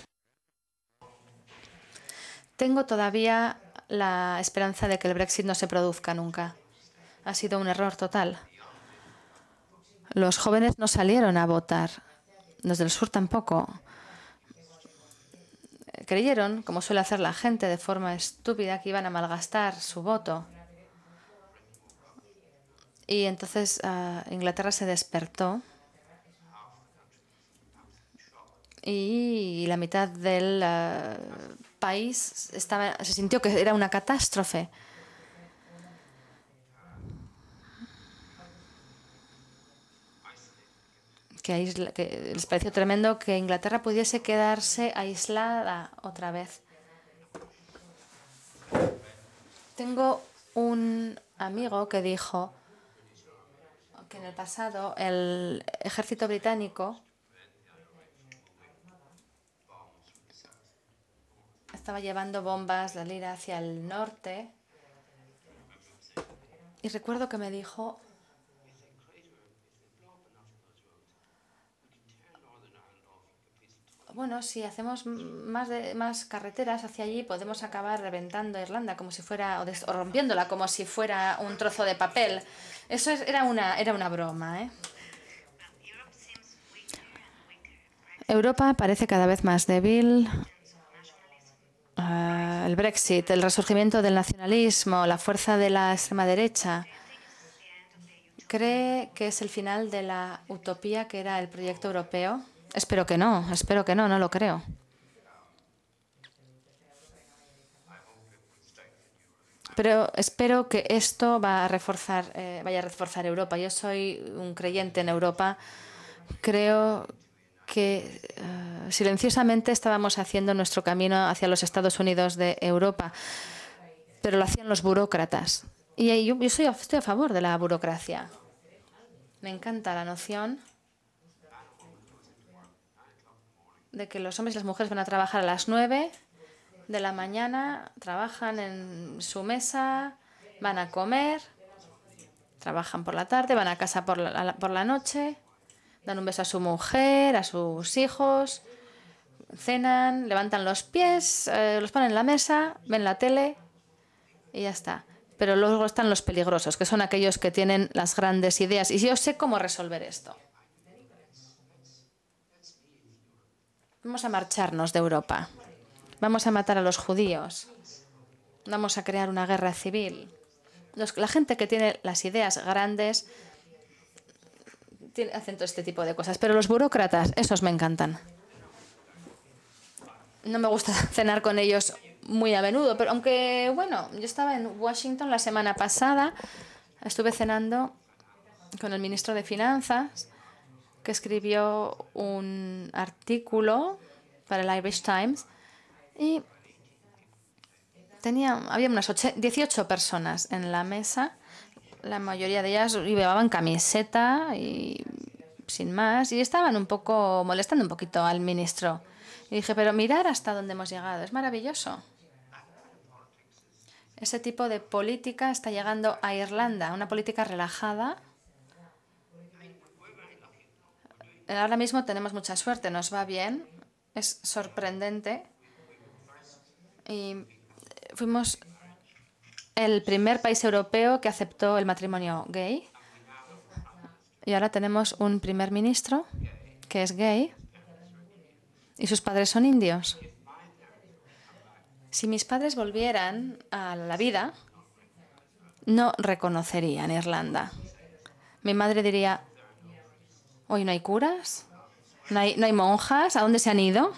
Tengo todavía la esperanza de que el Brexit no se produzca nunca. Ha sido un error total. Los jóvenes no salieron a votar. Los del sur tampoco. Creyeron, como suele hacer la gente de forma estúpida, que iban a malgastar su voto. Y entonces Inglaterra se despertó y la mitad del país se sintió que era una catástrofe. Que les pareció tremendo que Inglaterra pudiese quedarse aislada otra vez. Tengo un amigo que dijo que en el pasado el ejército británico estaba llevando bombas de Lira hacia el norte y recuerdo que me dijo bueno, si hacemos más carreteras hacia allí podemos acabar reventando Irlanda como si fuera o rompiéndola como si fuera un trozo de papel. Eso era una broma, ¿eh? Europa parece cada vez más débil. El Brexit, el resurgimiento del nacionalismo, la fuerza de la extrema derecha. ¿Cree que es el final de la utopía que era el proyecto europeo? Espero que no, no lo creo. Pero espero que esto vaya a reforzar Europa. Yo soy un creyente en Europa. Creo que silenciosamente estábamos haciendo nuestro camino hacia los Estados Unidos de Europa, pero lo hacían los burócratas. Y yo estoy a favor de la burocracia. Me encanta la noción de que los hombres y las mujeres van a trabajar a las 9 de la mañana, trabajan en su mesa, van a comer, trabajan por la tarde, van a casa por la noche, dan un beso a su mujer, a sus hijos, cenan, levantan los pies, los ponen en la mesa, ven la tele y ya está. Pero luego están los peligrosos, que son aquellos que tienen las grandes ideas. Y yo sé cómo resolver esto. Vamos a marcharnos de Europa. vamos a matar a los judíos, vamos a crear una guerra civil. La gente que tiene las ideas grandes hacen todo este tipo de cosas, pero los burócratas, esos me encantan. No me gusta cenar con ellos muy a menudo, pero aunque, bueno, yo estaba en Washington la semana pasada, estuve cenando con el ministro de Finanzas, que escribió un artículo para el Irish Times, y había unas 18 personas en la mesa. La mayoría de ellas llevaban camiseta y sin más, y estaban un poco molestando un poquito al ministro. Y dije, pero mirar hasta dónde hemos llegado, es maravilloso. Ese tipo de política está llegando a Irlanda, una política relajada. Ahora mismo tenemos mucha suerte, nos va bien, es sorprendente. Y fuimos el primer país europeo que aceptó el matrimonio gay. Y ahora tenemos un primer ministro que es gay y sus padres son indios. Si mis padres volvieran a la vida, no reconocerían Irlanda. Mi madre diría, hoy no hay curas, no hay monjas, ¿a dónde se han ido?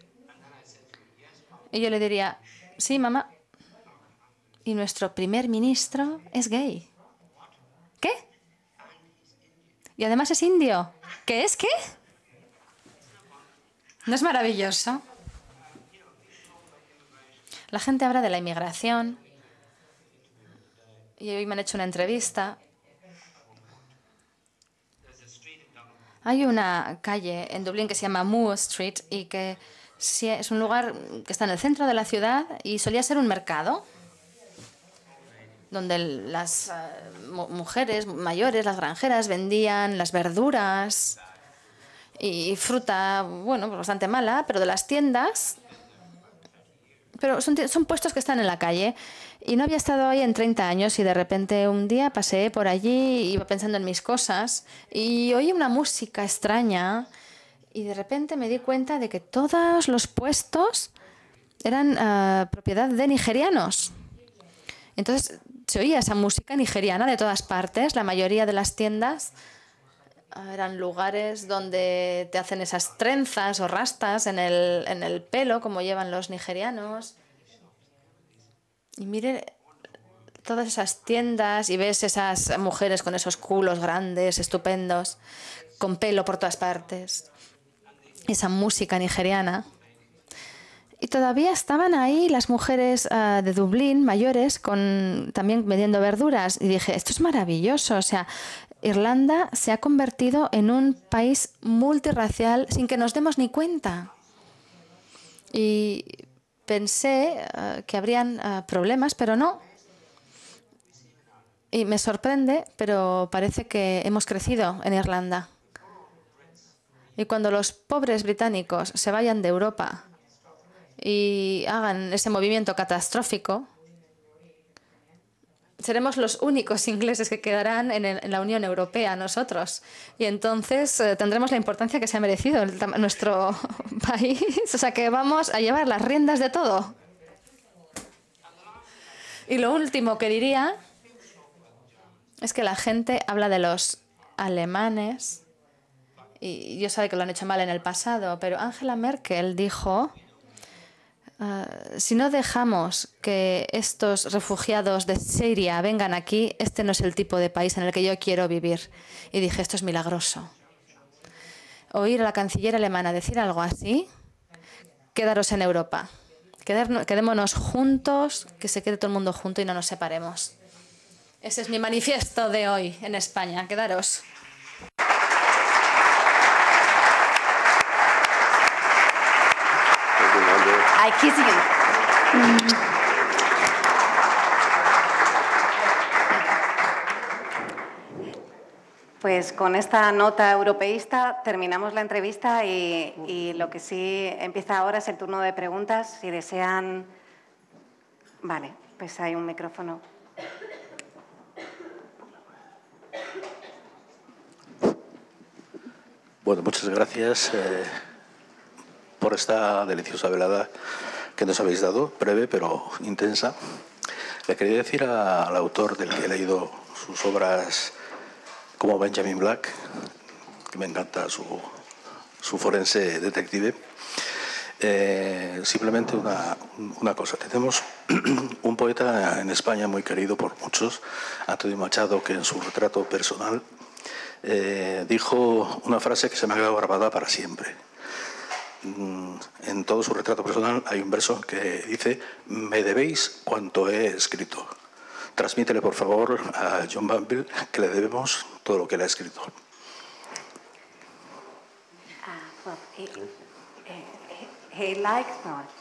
Y yo le diría, sí, mamá, y nuestro primer ministro es gay. ¿Qué? Y además es indio. ¿Qué es qué? ¿No es maravilloso? La gente habla de la inmigración y hoy me han hecho una entrevista. Hay una calle en Dublín que se llama Moore Street y que es un lugar que está en el centro de la ciudad y solía ser un mercado donde las mujeres mayores, las granjeras, vendían las verduras y fruta, bueno, bastante mala, pero de las tiendas. Pero son puestos que están en la calle. Y no había estado ahí en 30 años y de repente un día pasé por allí, iba pensando en mis cosas y oí una música extraña y de repente me di cuenta de que todos los puestos eran propiedad de nigerianos. Entonces se oía esa música nigeriana de todas partes. La mayoría de las tiendas eran lugares donde te hacen esas trenzas o rastas en el pelo, como llevan los nigerianos. Y mire todas esas tiendas y ves esas mujeres con esos culos grandes, estupendos, con pelo por todas partes. Esa música nigeriana. Y todavía estaban ahí las mujeres de Dublín, mayores, también vendiendo verduras. Y dije, esto es maravilloso. O sea, Irlanda se ha convertido en un país multirracial sin que nos demos ni cuenta. Y pensé que habrían problemas, pero no. Y me sorprende, pero parece que hemos crecido en Irlanda. Y cuando los pobres británicos se vayan de Europa y hagan ese movimiento catastrófico, seremos los únicos ingleses que quedarán en la Unión Europea, nosotros. Y entonces tendremos la importancia que se ha merecido nuestro país. O sea que vamos a llevar las riendas de todo. Y lo último que diría es que la gente habla de los alemanes, y yo sé que lo han hecho mal en el pasado, pero Angela Merkel dijo, si no dejamos que estos refugiados de Siria vengan aquí, este no es el tipo de país en el que yo quiero vivir. Y dije, esto es milagroso. Oír a la canciller alemana decir algo así, quedaros en Europa. Quedémonos juntos, que se quede todo el mundo junto y no nos separemos. Ese es mi manifiesto de hoy en España. Quedaros. I kiss you. Pues con esta nota europeísta terminamos la entrevista y lo que sí empieza ahora es el turno de preguntas. Si desean... Vale, pues hay un micrófono. Bueno, muchas gracias por esta deliciosa velada. que nos habéis dado, breve pero intensa. Le quería decir al autor del que he leído sus obras como Benjamin Black, que me encanta su forense detective, simplemente una cosa. Tenemos un poeta en España muy querido por muchos, Antonio Machado, que en su retrato personal dijo una frase que se me ha quedado grabada para siempre. En todo su retrato personal hay un verso que dice: me debéis cuanto he escrito. Transmítele, por favor, a John Banville que le debemos todo lo que él ha escrito. Well, he liked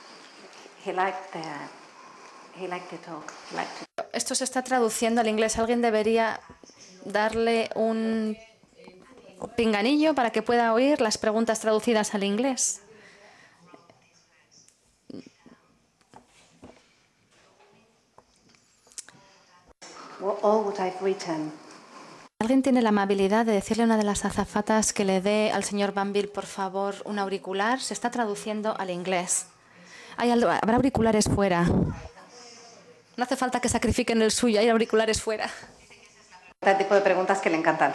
the talk. Esto se está traduciendo al inglés. Alguien debería darle un pinganillo para que pueda oír las preguntas traducidas al inglés. All what I've written. ¿Alguien tiene la amabilidad de decirle a una de las azafatas que le dé al señor Banville, por favor, un auricular? Se está traduciendo al inglés. Habrá auriculares fuera. No hace falta que sacrifiquen el suyo, hay auriculares fuera. Este tipo de preguntas que le encantan.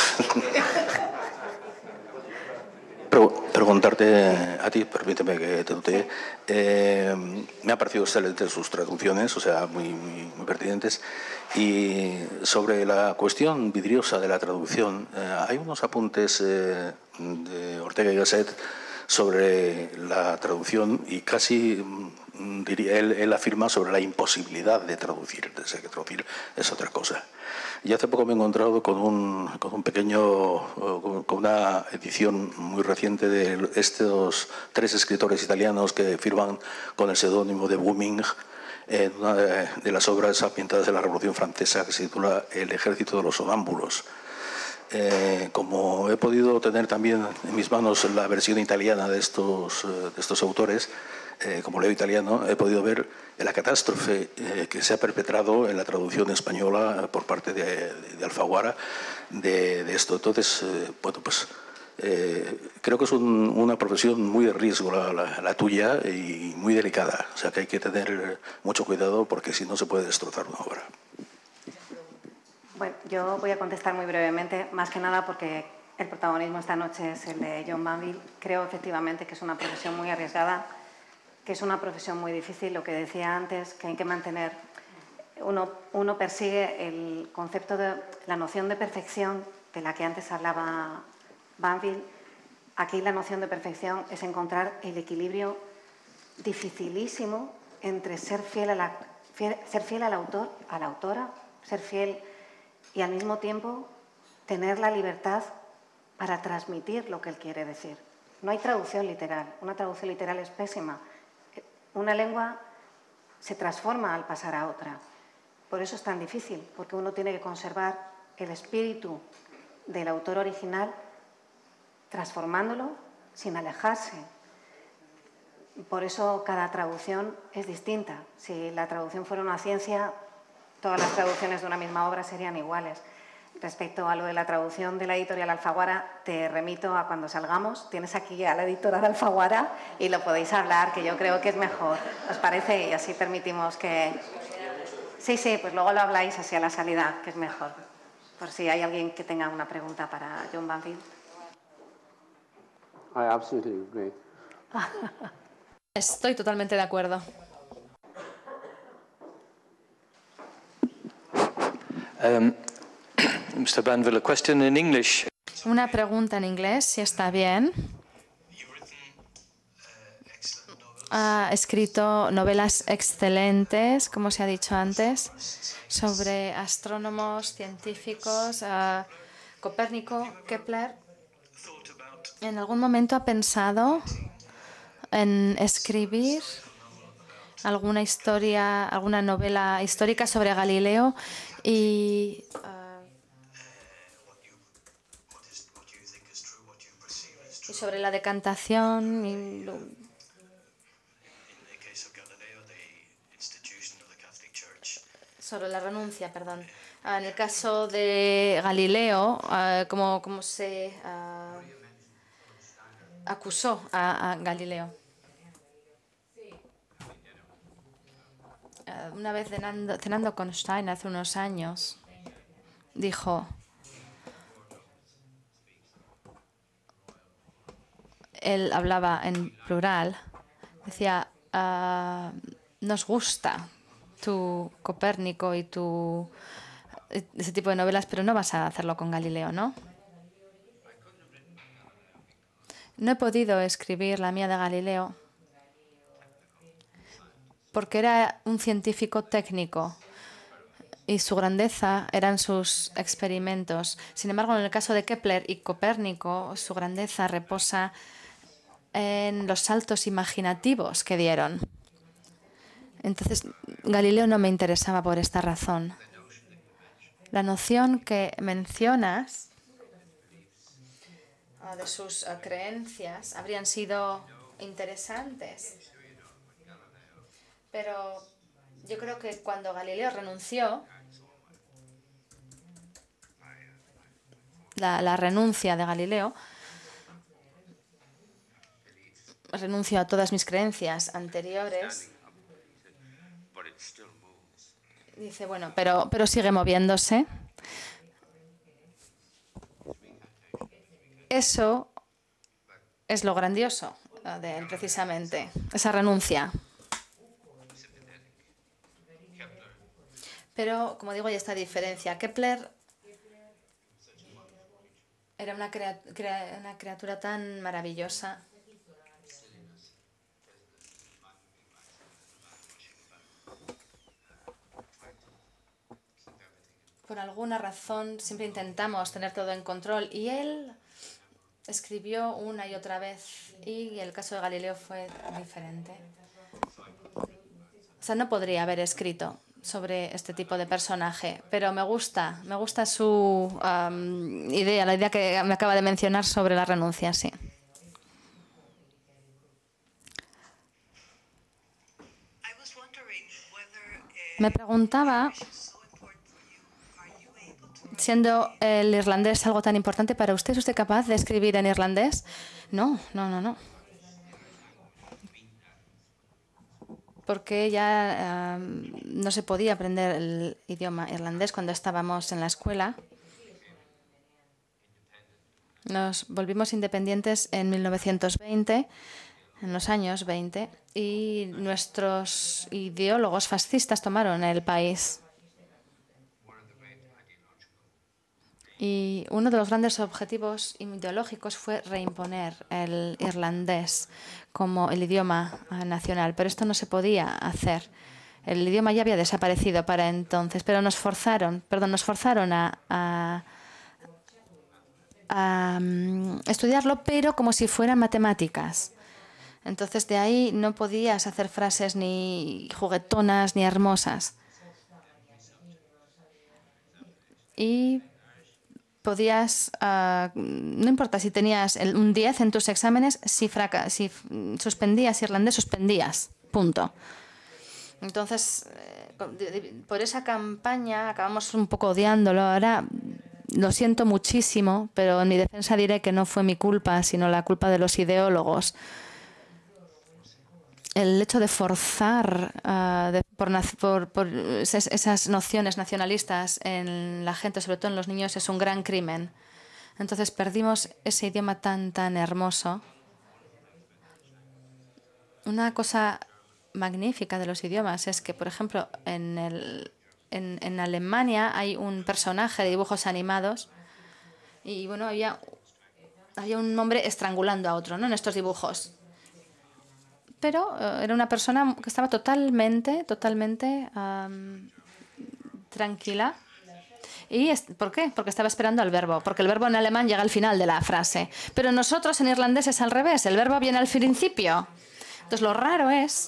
Preguntarte a ti, permíteme que te tutee. Me han parecido excelentes sus traducciones, o sea, muy pertinentes. Y sobre la cuestión vidriosa de la traducción, hay unos apuntes de Ortega y Gasset sobre la traducción y casi diría él afirma sobre la imposibilidad de traducir, desde que traducir es otra cosa. Y hace poco me he encontrado con una edición muy reciente de estos 3 escritores italianos que firman con el seudónimo de Booming, en una de las obras ambientadas de la Revolución Francesa, que se titula El ejército de los sonámbulos. Como he podido tener también en mis manos la versión italiana de estos autores, como leo italiano, he podido ver la catástrofe que se ha perpetrado en la traducción española por parte de Alfaguara de esto. Entonces, bueno, pues creo que es una profesión muy de riesgo la tuya y muy delicada. O sea que hay que tener mucho cuidado porque si no se puede destrozar una obra. Bueno, yo voy a contestar muy brevemente, más que nada porque el protagonismo esta noche es el de John Banville. Creo efectivamente que es una profesión muy arriesgada, que es una profesión muy difícil, lo que decía antes, que hay que mantener, uno persigue el concepto de la noción de perfección de la que antes hablaba Banville. Aquí la noción de perfección es encontrar el equilibrio dificilísimo entre ser fiel al autor, a la autora, ser fiel y al mismo tiempo tener la libertad para transmitir lo que él quiere decir. No hay traducción literal, una traducción literal es pésima. Una lengua se transforma al pasar a otra. Por eso es tan difícil, porque uno tiene que conservar el espíritu del autor original transformándolo sin alejarse. Por eso cada traducción es distinta. Si la traducción fuera una ciencia, todas las traducciones de una misma obra serían iguales. Respecto a lo de la traducción de la editorial Alfaguara, te remito a cuando salgamos. Tienes aquí a la editora de Alfaguara y lo podéis hablar, que yo creo que es mejor. ¿Os parece? Y así permitimos que... Sí, pues luego lo habláis así a la salida, que es mejor. Por si hay alguien que tenga una pregunta para John Banville. I absolutely agree. Estoy totalmente de acuerdo. Mr. Banville, a question in English. Una pregunta en inglés, si está bien. Ha escrito novelas excelentes, como se ha dicho antes, sobre astrónomos, científicos, Copérnico, Kepler. ¿En algún momento ha pensado en escribir alguna historia, alguna novela histórica sobre Galileo y sobre la decantación y sobre la renuncia, perdón? En el caso de Galileo, ¿cómo se acusó a Galileo? una vez cenando con Stein hace unos años, dijo, él hablaba en plural, decía, nos gusta tu Copérnico y ese tipo de novelas, pero no vas a hacerlo con Galileo, ¿no? No he podido escribir la mía de Galileo porque era un científico técnico y su grandeza eran sus experimentos. Sin embargo, en el caso de Kepler y Copérnico, su grandeza reposa en los saltos imaginativos que dieron. Entonces, Galileo no me interesaba por esta razón. La noción que mencionas de sus creencias habrían sido interesantes. Pero yo creo que cuando Galileo renunció, la renuncia de Galileo, renuncio a todas mis creencias anteriores. Dice, bueno, pero sigue moviéndose. Eso es lo grandioso de él, precisamente, esa renuncia. Pero, como digo, hay esta diferencia. Kepler era una criatura tan maravillosa. Por alguna razón siempre intentamos tener todo en control y él escribió una y otra vez y el caso de Galileo fue diferente. O sea, no podría haber escrito sobre este tipo de personaje, pero me gusta su idea, la idea que me acaba de mencionar sobre la renuncia, sí. Me preguntaba, siendo el irlandés algo tan importante para usted, ¿es usted capaz de escribir en irlandés? No. Porque ya no se podía aprender el idioma irlandés cuando estábamos en la escuela. Nos volvimos independientes en 1920, en los años 20, y nuestros ideólogos fascistas tomaron el país. Y uno de los grandes objetivos ideológicos fue reimponer el irlandés como el idioma nacional, pero esto no se podía hacer. El idioma ya había desaparecido para entonces, pero nos forzaron a estudiarlo, pero como si fueran matemáticas. Entonces de ahí no podías hacer frases ni juguetonas ni hermosas. Y podías, no importa si tenías un 10 en tus exámenes, si suspendías irlandés, suspendías, punto. Entonces, por esa campaña acabamos un poco odiándolo. Ahora lo siento muchísimo, pero en mi defensa diré que no fue mi culpa, sino la culpa de los ideólogos. El hecho de forzar por esas nociones nacionalistas en la gente, sobre todo en los niños, es un gran crimen. Entonces perdimos ese idioma tan hermoso. Una cosa magnífica de los idiomas es que, por ejemplo, en Alemania hay un personaje de dibujos animados y bueno, había un hombre estrangulando a otro, ¿no?, en estos dibujos. Pero era una persona que estaba totalmente tranquila. ¿Y por qué? Porque estaba esperando al verbo, porque el verbo en alemán llega al final de la frase. Pero nosotros en irlandés es al revés, el verbo viene al principio. Entonces lo raro es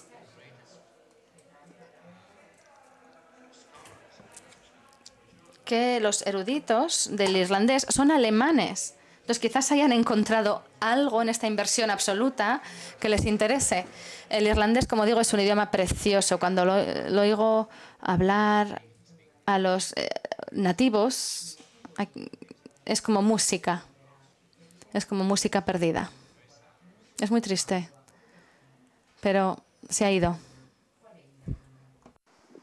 que los eruditos del irlandés son alemanes. Entonces quizás hayan encontrado algo en esta inversión absoluta que les interese. El irlandés, como digo, es un idioma precioso. Cuando lo oigo hablar a los nativos, es como música. Es como música perdida. Es muy triste, pero se ha ido.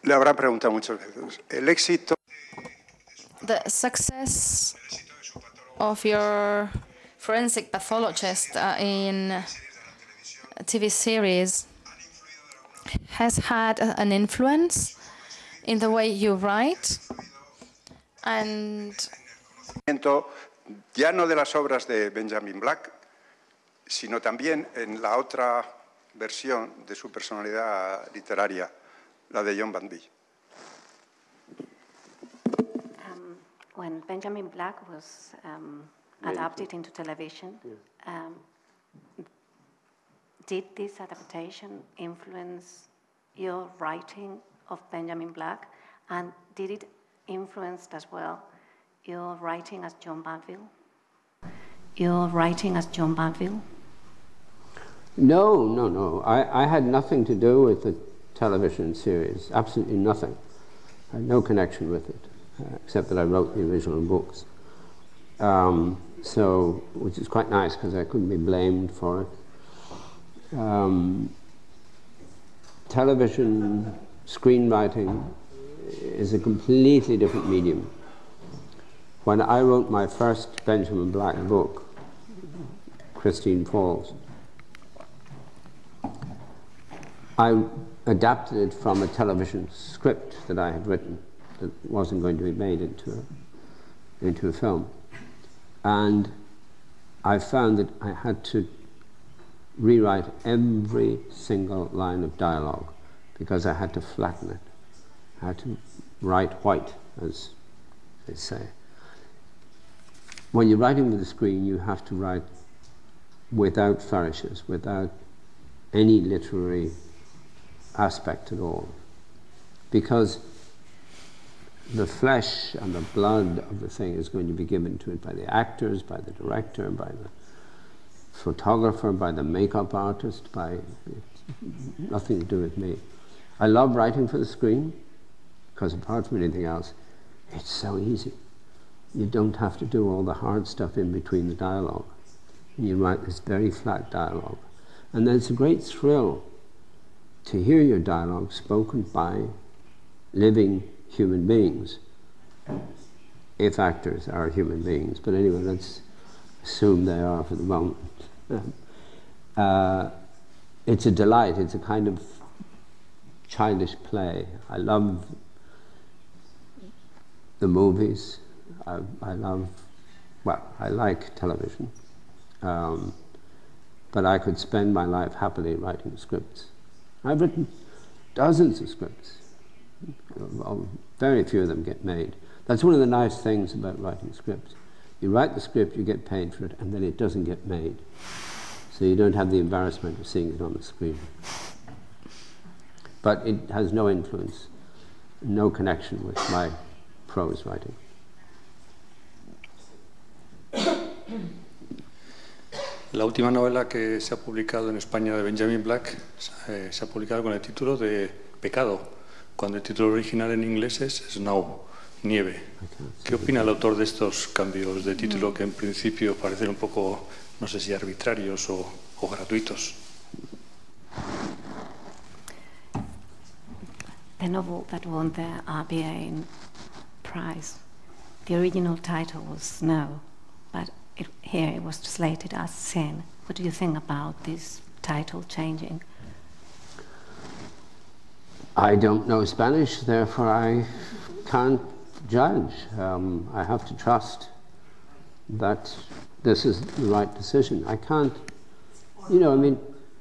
Le habrán preguntado muchas veces. El éxito. The success of your forensic pathologist in a TV series has had an influence in the way you write, and ya no de las obras de Benjamin Black, sino también en la otra versión de su personalidad literaria, la de John Banville. When Benjamin Black was adapted into television, did this adaptation influence your writing of Benjamin Black, and did it influence as well your writing as John Banville? Your writing as John Banville? No. I had nothing to do with the television series, absolutely nothing. I had no connection with it, except that I wrote the original books. So, which is quite nice because I couldn't be blamed for it. Television screenwriting is a completely different medium. When I wrote my first Benjamin Black book, Christine Falls, I adapted it from a television script that I had written that wasn't going to be made into a film. And I found that I had to rewrite every single line of dialogue because I had to flatten it. I had to write white, as they say. When you're writing for the screen, you have to write without flourishes, without any literary aspect at all, because the flesh and the blood of the thing is going to be given to it by the actors, by the director, by the photographer, by the makeup artist, by nothing to do with me. I love writing for the screen because apart from anything else, it's so easy. You don't have to do all the hard stuff in between the dialogue. You write this very flat dialogue. And then it's a great thrill to hear your dialogue spoken by living human beings, if actors are human beings. But anyway, let's assume they are for the moment. It's a delight. It's a kind of childish play. I love the movies. I like television. But I could spend my life happily writing scripts. I've written dozens of scripts. Very few of them get made. That's one of the nice things about writing scripts. You write the script, you get paid for it, and then it doesn't get made. So you don't have the embarrassment of seeing it on the screen. But it has no influence, no connection with my prose writing. La última novela que se ha publicado en España de Benjamin Black se ha publicado con el título de Pecado, cuando el título original en inglés es Snow, Nieve. ¿Qué opina el autor de estos cambios de título que en principio parecen un poco, no sé si arbitrarios o gratuitos? The novel that won the RBA prize, the original title was Snow, but here it was translated as Sin. What do you think about this title changing? I don't know Spanish, therefore I can't judge. I have to trust that this is the right decision. I can't, I mean...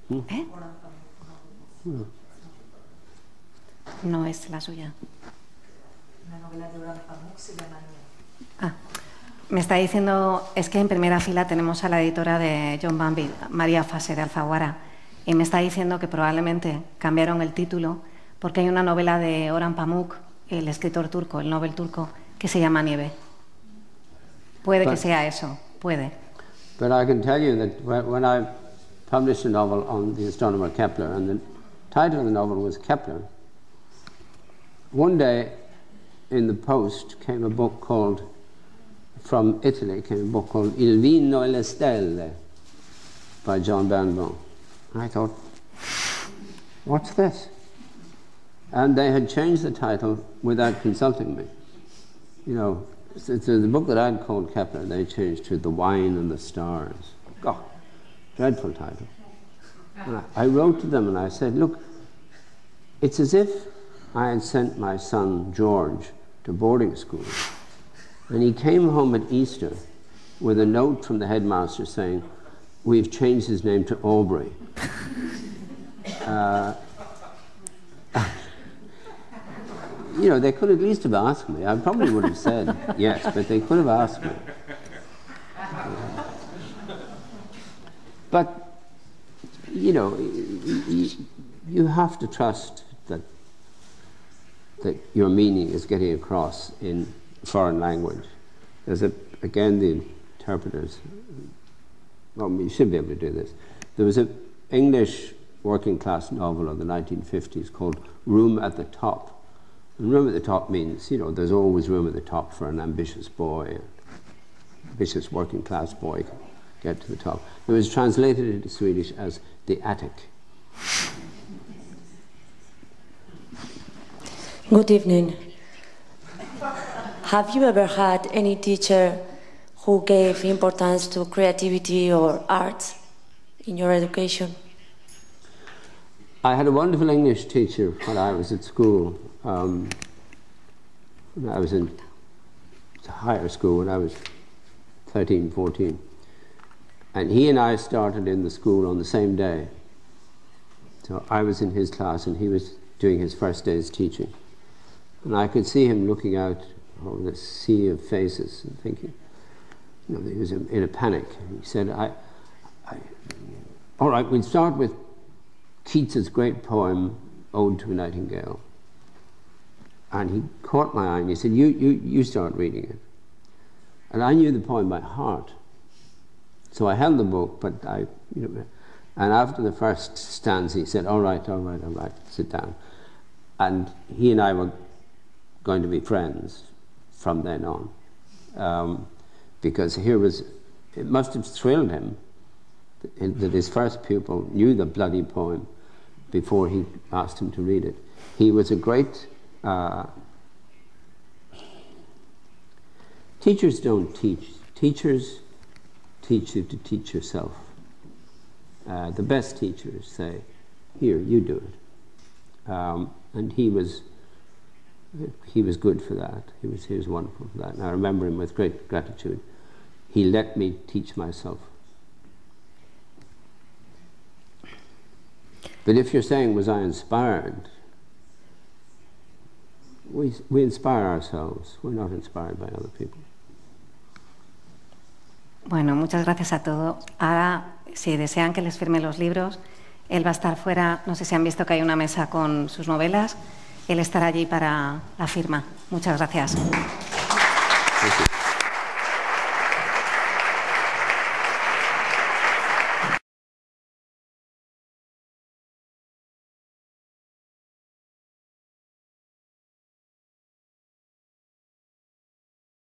No es la suya. Me está diciendo, es que en primera fila tenemos a la editora de John Banville, María Fase de Alfaguara, y me está diciendo que probablemente cambiaron el título porque hay una novela de Orhan Pamuk, el escritor turco, el Nobel turco, que se llama Nieve. Puede que sea eso, puede. But I can tell you that when I published a novel on the astronomer Kepler, and the title of the novel was Kepler, one day in the post came a book called, from Italy, came a book called Il Vino e le Stelle by John Banville. And I thought, what's this? And they had changed the title without consulting me. You know, so the book that I'd called Kepler, they changed to The Wine and the Stars. God, dreadful title. And I wrote to them and I said, look, it's as if I had sent my son George to boarding school, and he came home at Easter with a note from the headmaster saying, we've changed his name to Aubrey. You know, they could at least have asked me. I probably would have said yes, but they could have asked me. But, you know, you have to trust that your meaning is getting across in foreign language. There's again, the interpreters, well, you should be able to do this. There was an English working class novel of the 1950s called Room at the Top. And room at the top means, you know, there's always room at the top for an ambitious boy, ambitious working class boy can get to the top. It was translated into Swedish as The Attic. Good evening. Have you ever had any teacher who gave importance to creativity or art in your education? I had a wonderful English teacher when I was at school. When I was in higher school, when I was 13, 14. And he and I started in the school on the same day. So I was in his class and he was doing his first day's teaching. And I could see him looking out over the sea of faces and thinking, you know, he was in a panic. He said, all right, we'll start with Keats's great poem, Ode to a Nightingale. And he caught my eye and he said, you start reading it. And I knew the poem by heart. So I held the book, but and after the first stanza, he said, all right, sit down. And he and I were going to be friends from then on. Because it must have thrilled him that his first pupil knew the bloody poem before he asked him to read it. He was a great... teachers don't teach. Teachers teach you to teach yourself. The best teachers say, here, you do it. And he was good for that. He was wonderful for that. And I remember him with great gratitude. He let me teach myself. But if you're saying, was I inspired? We inspire ourselves. We're not inspired by other people. Bueno, muchas gracias a todos. Ahora, si desean que les firme los libros, él va a estar fuera. No sé si han visto que hay una mesa con sus novelas. Él estará allí para la firma. Muchas gracias.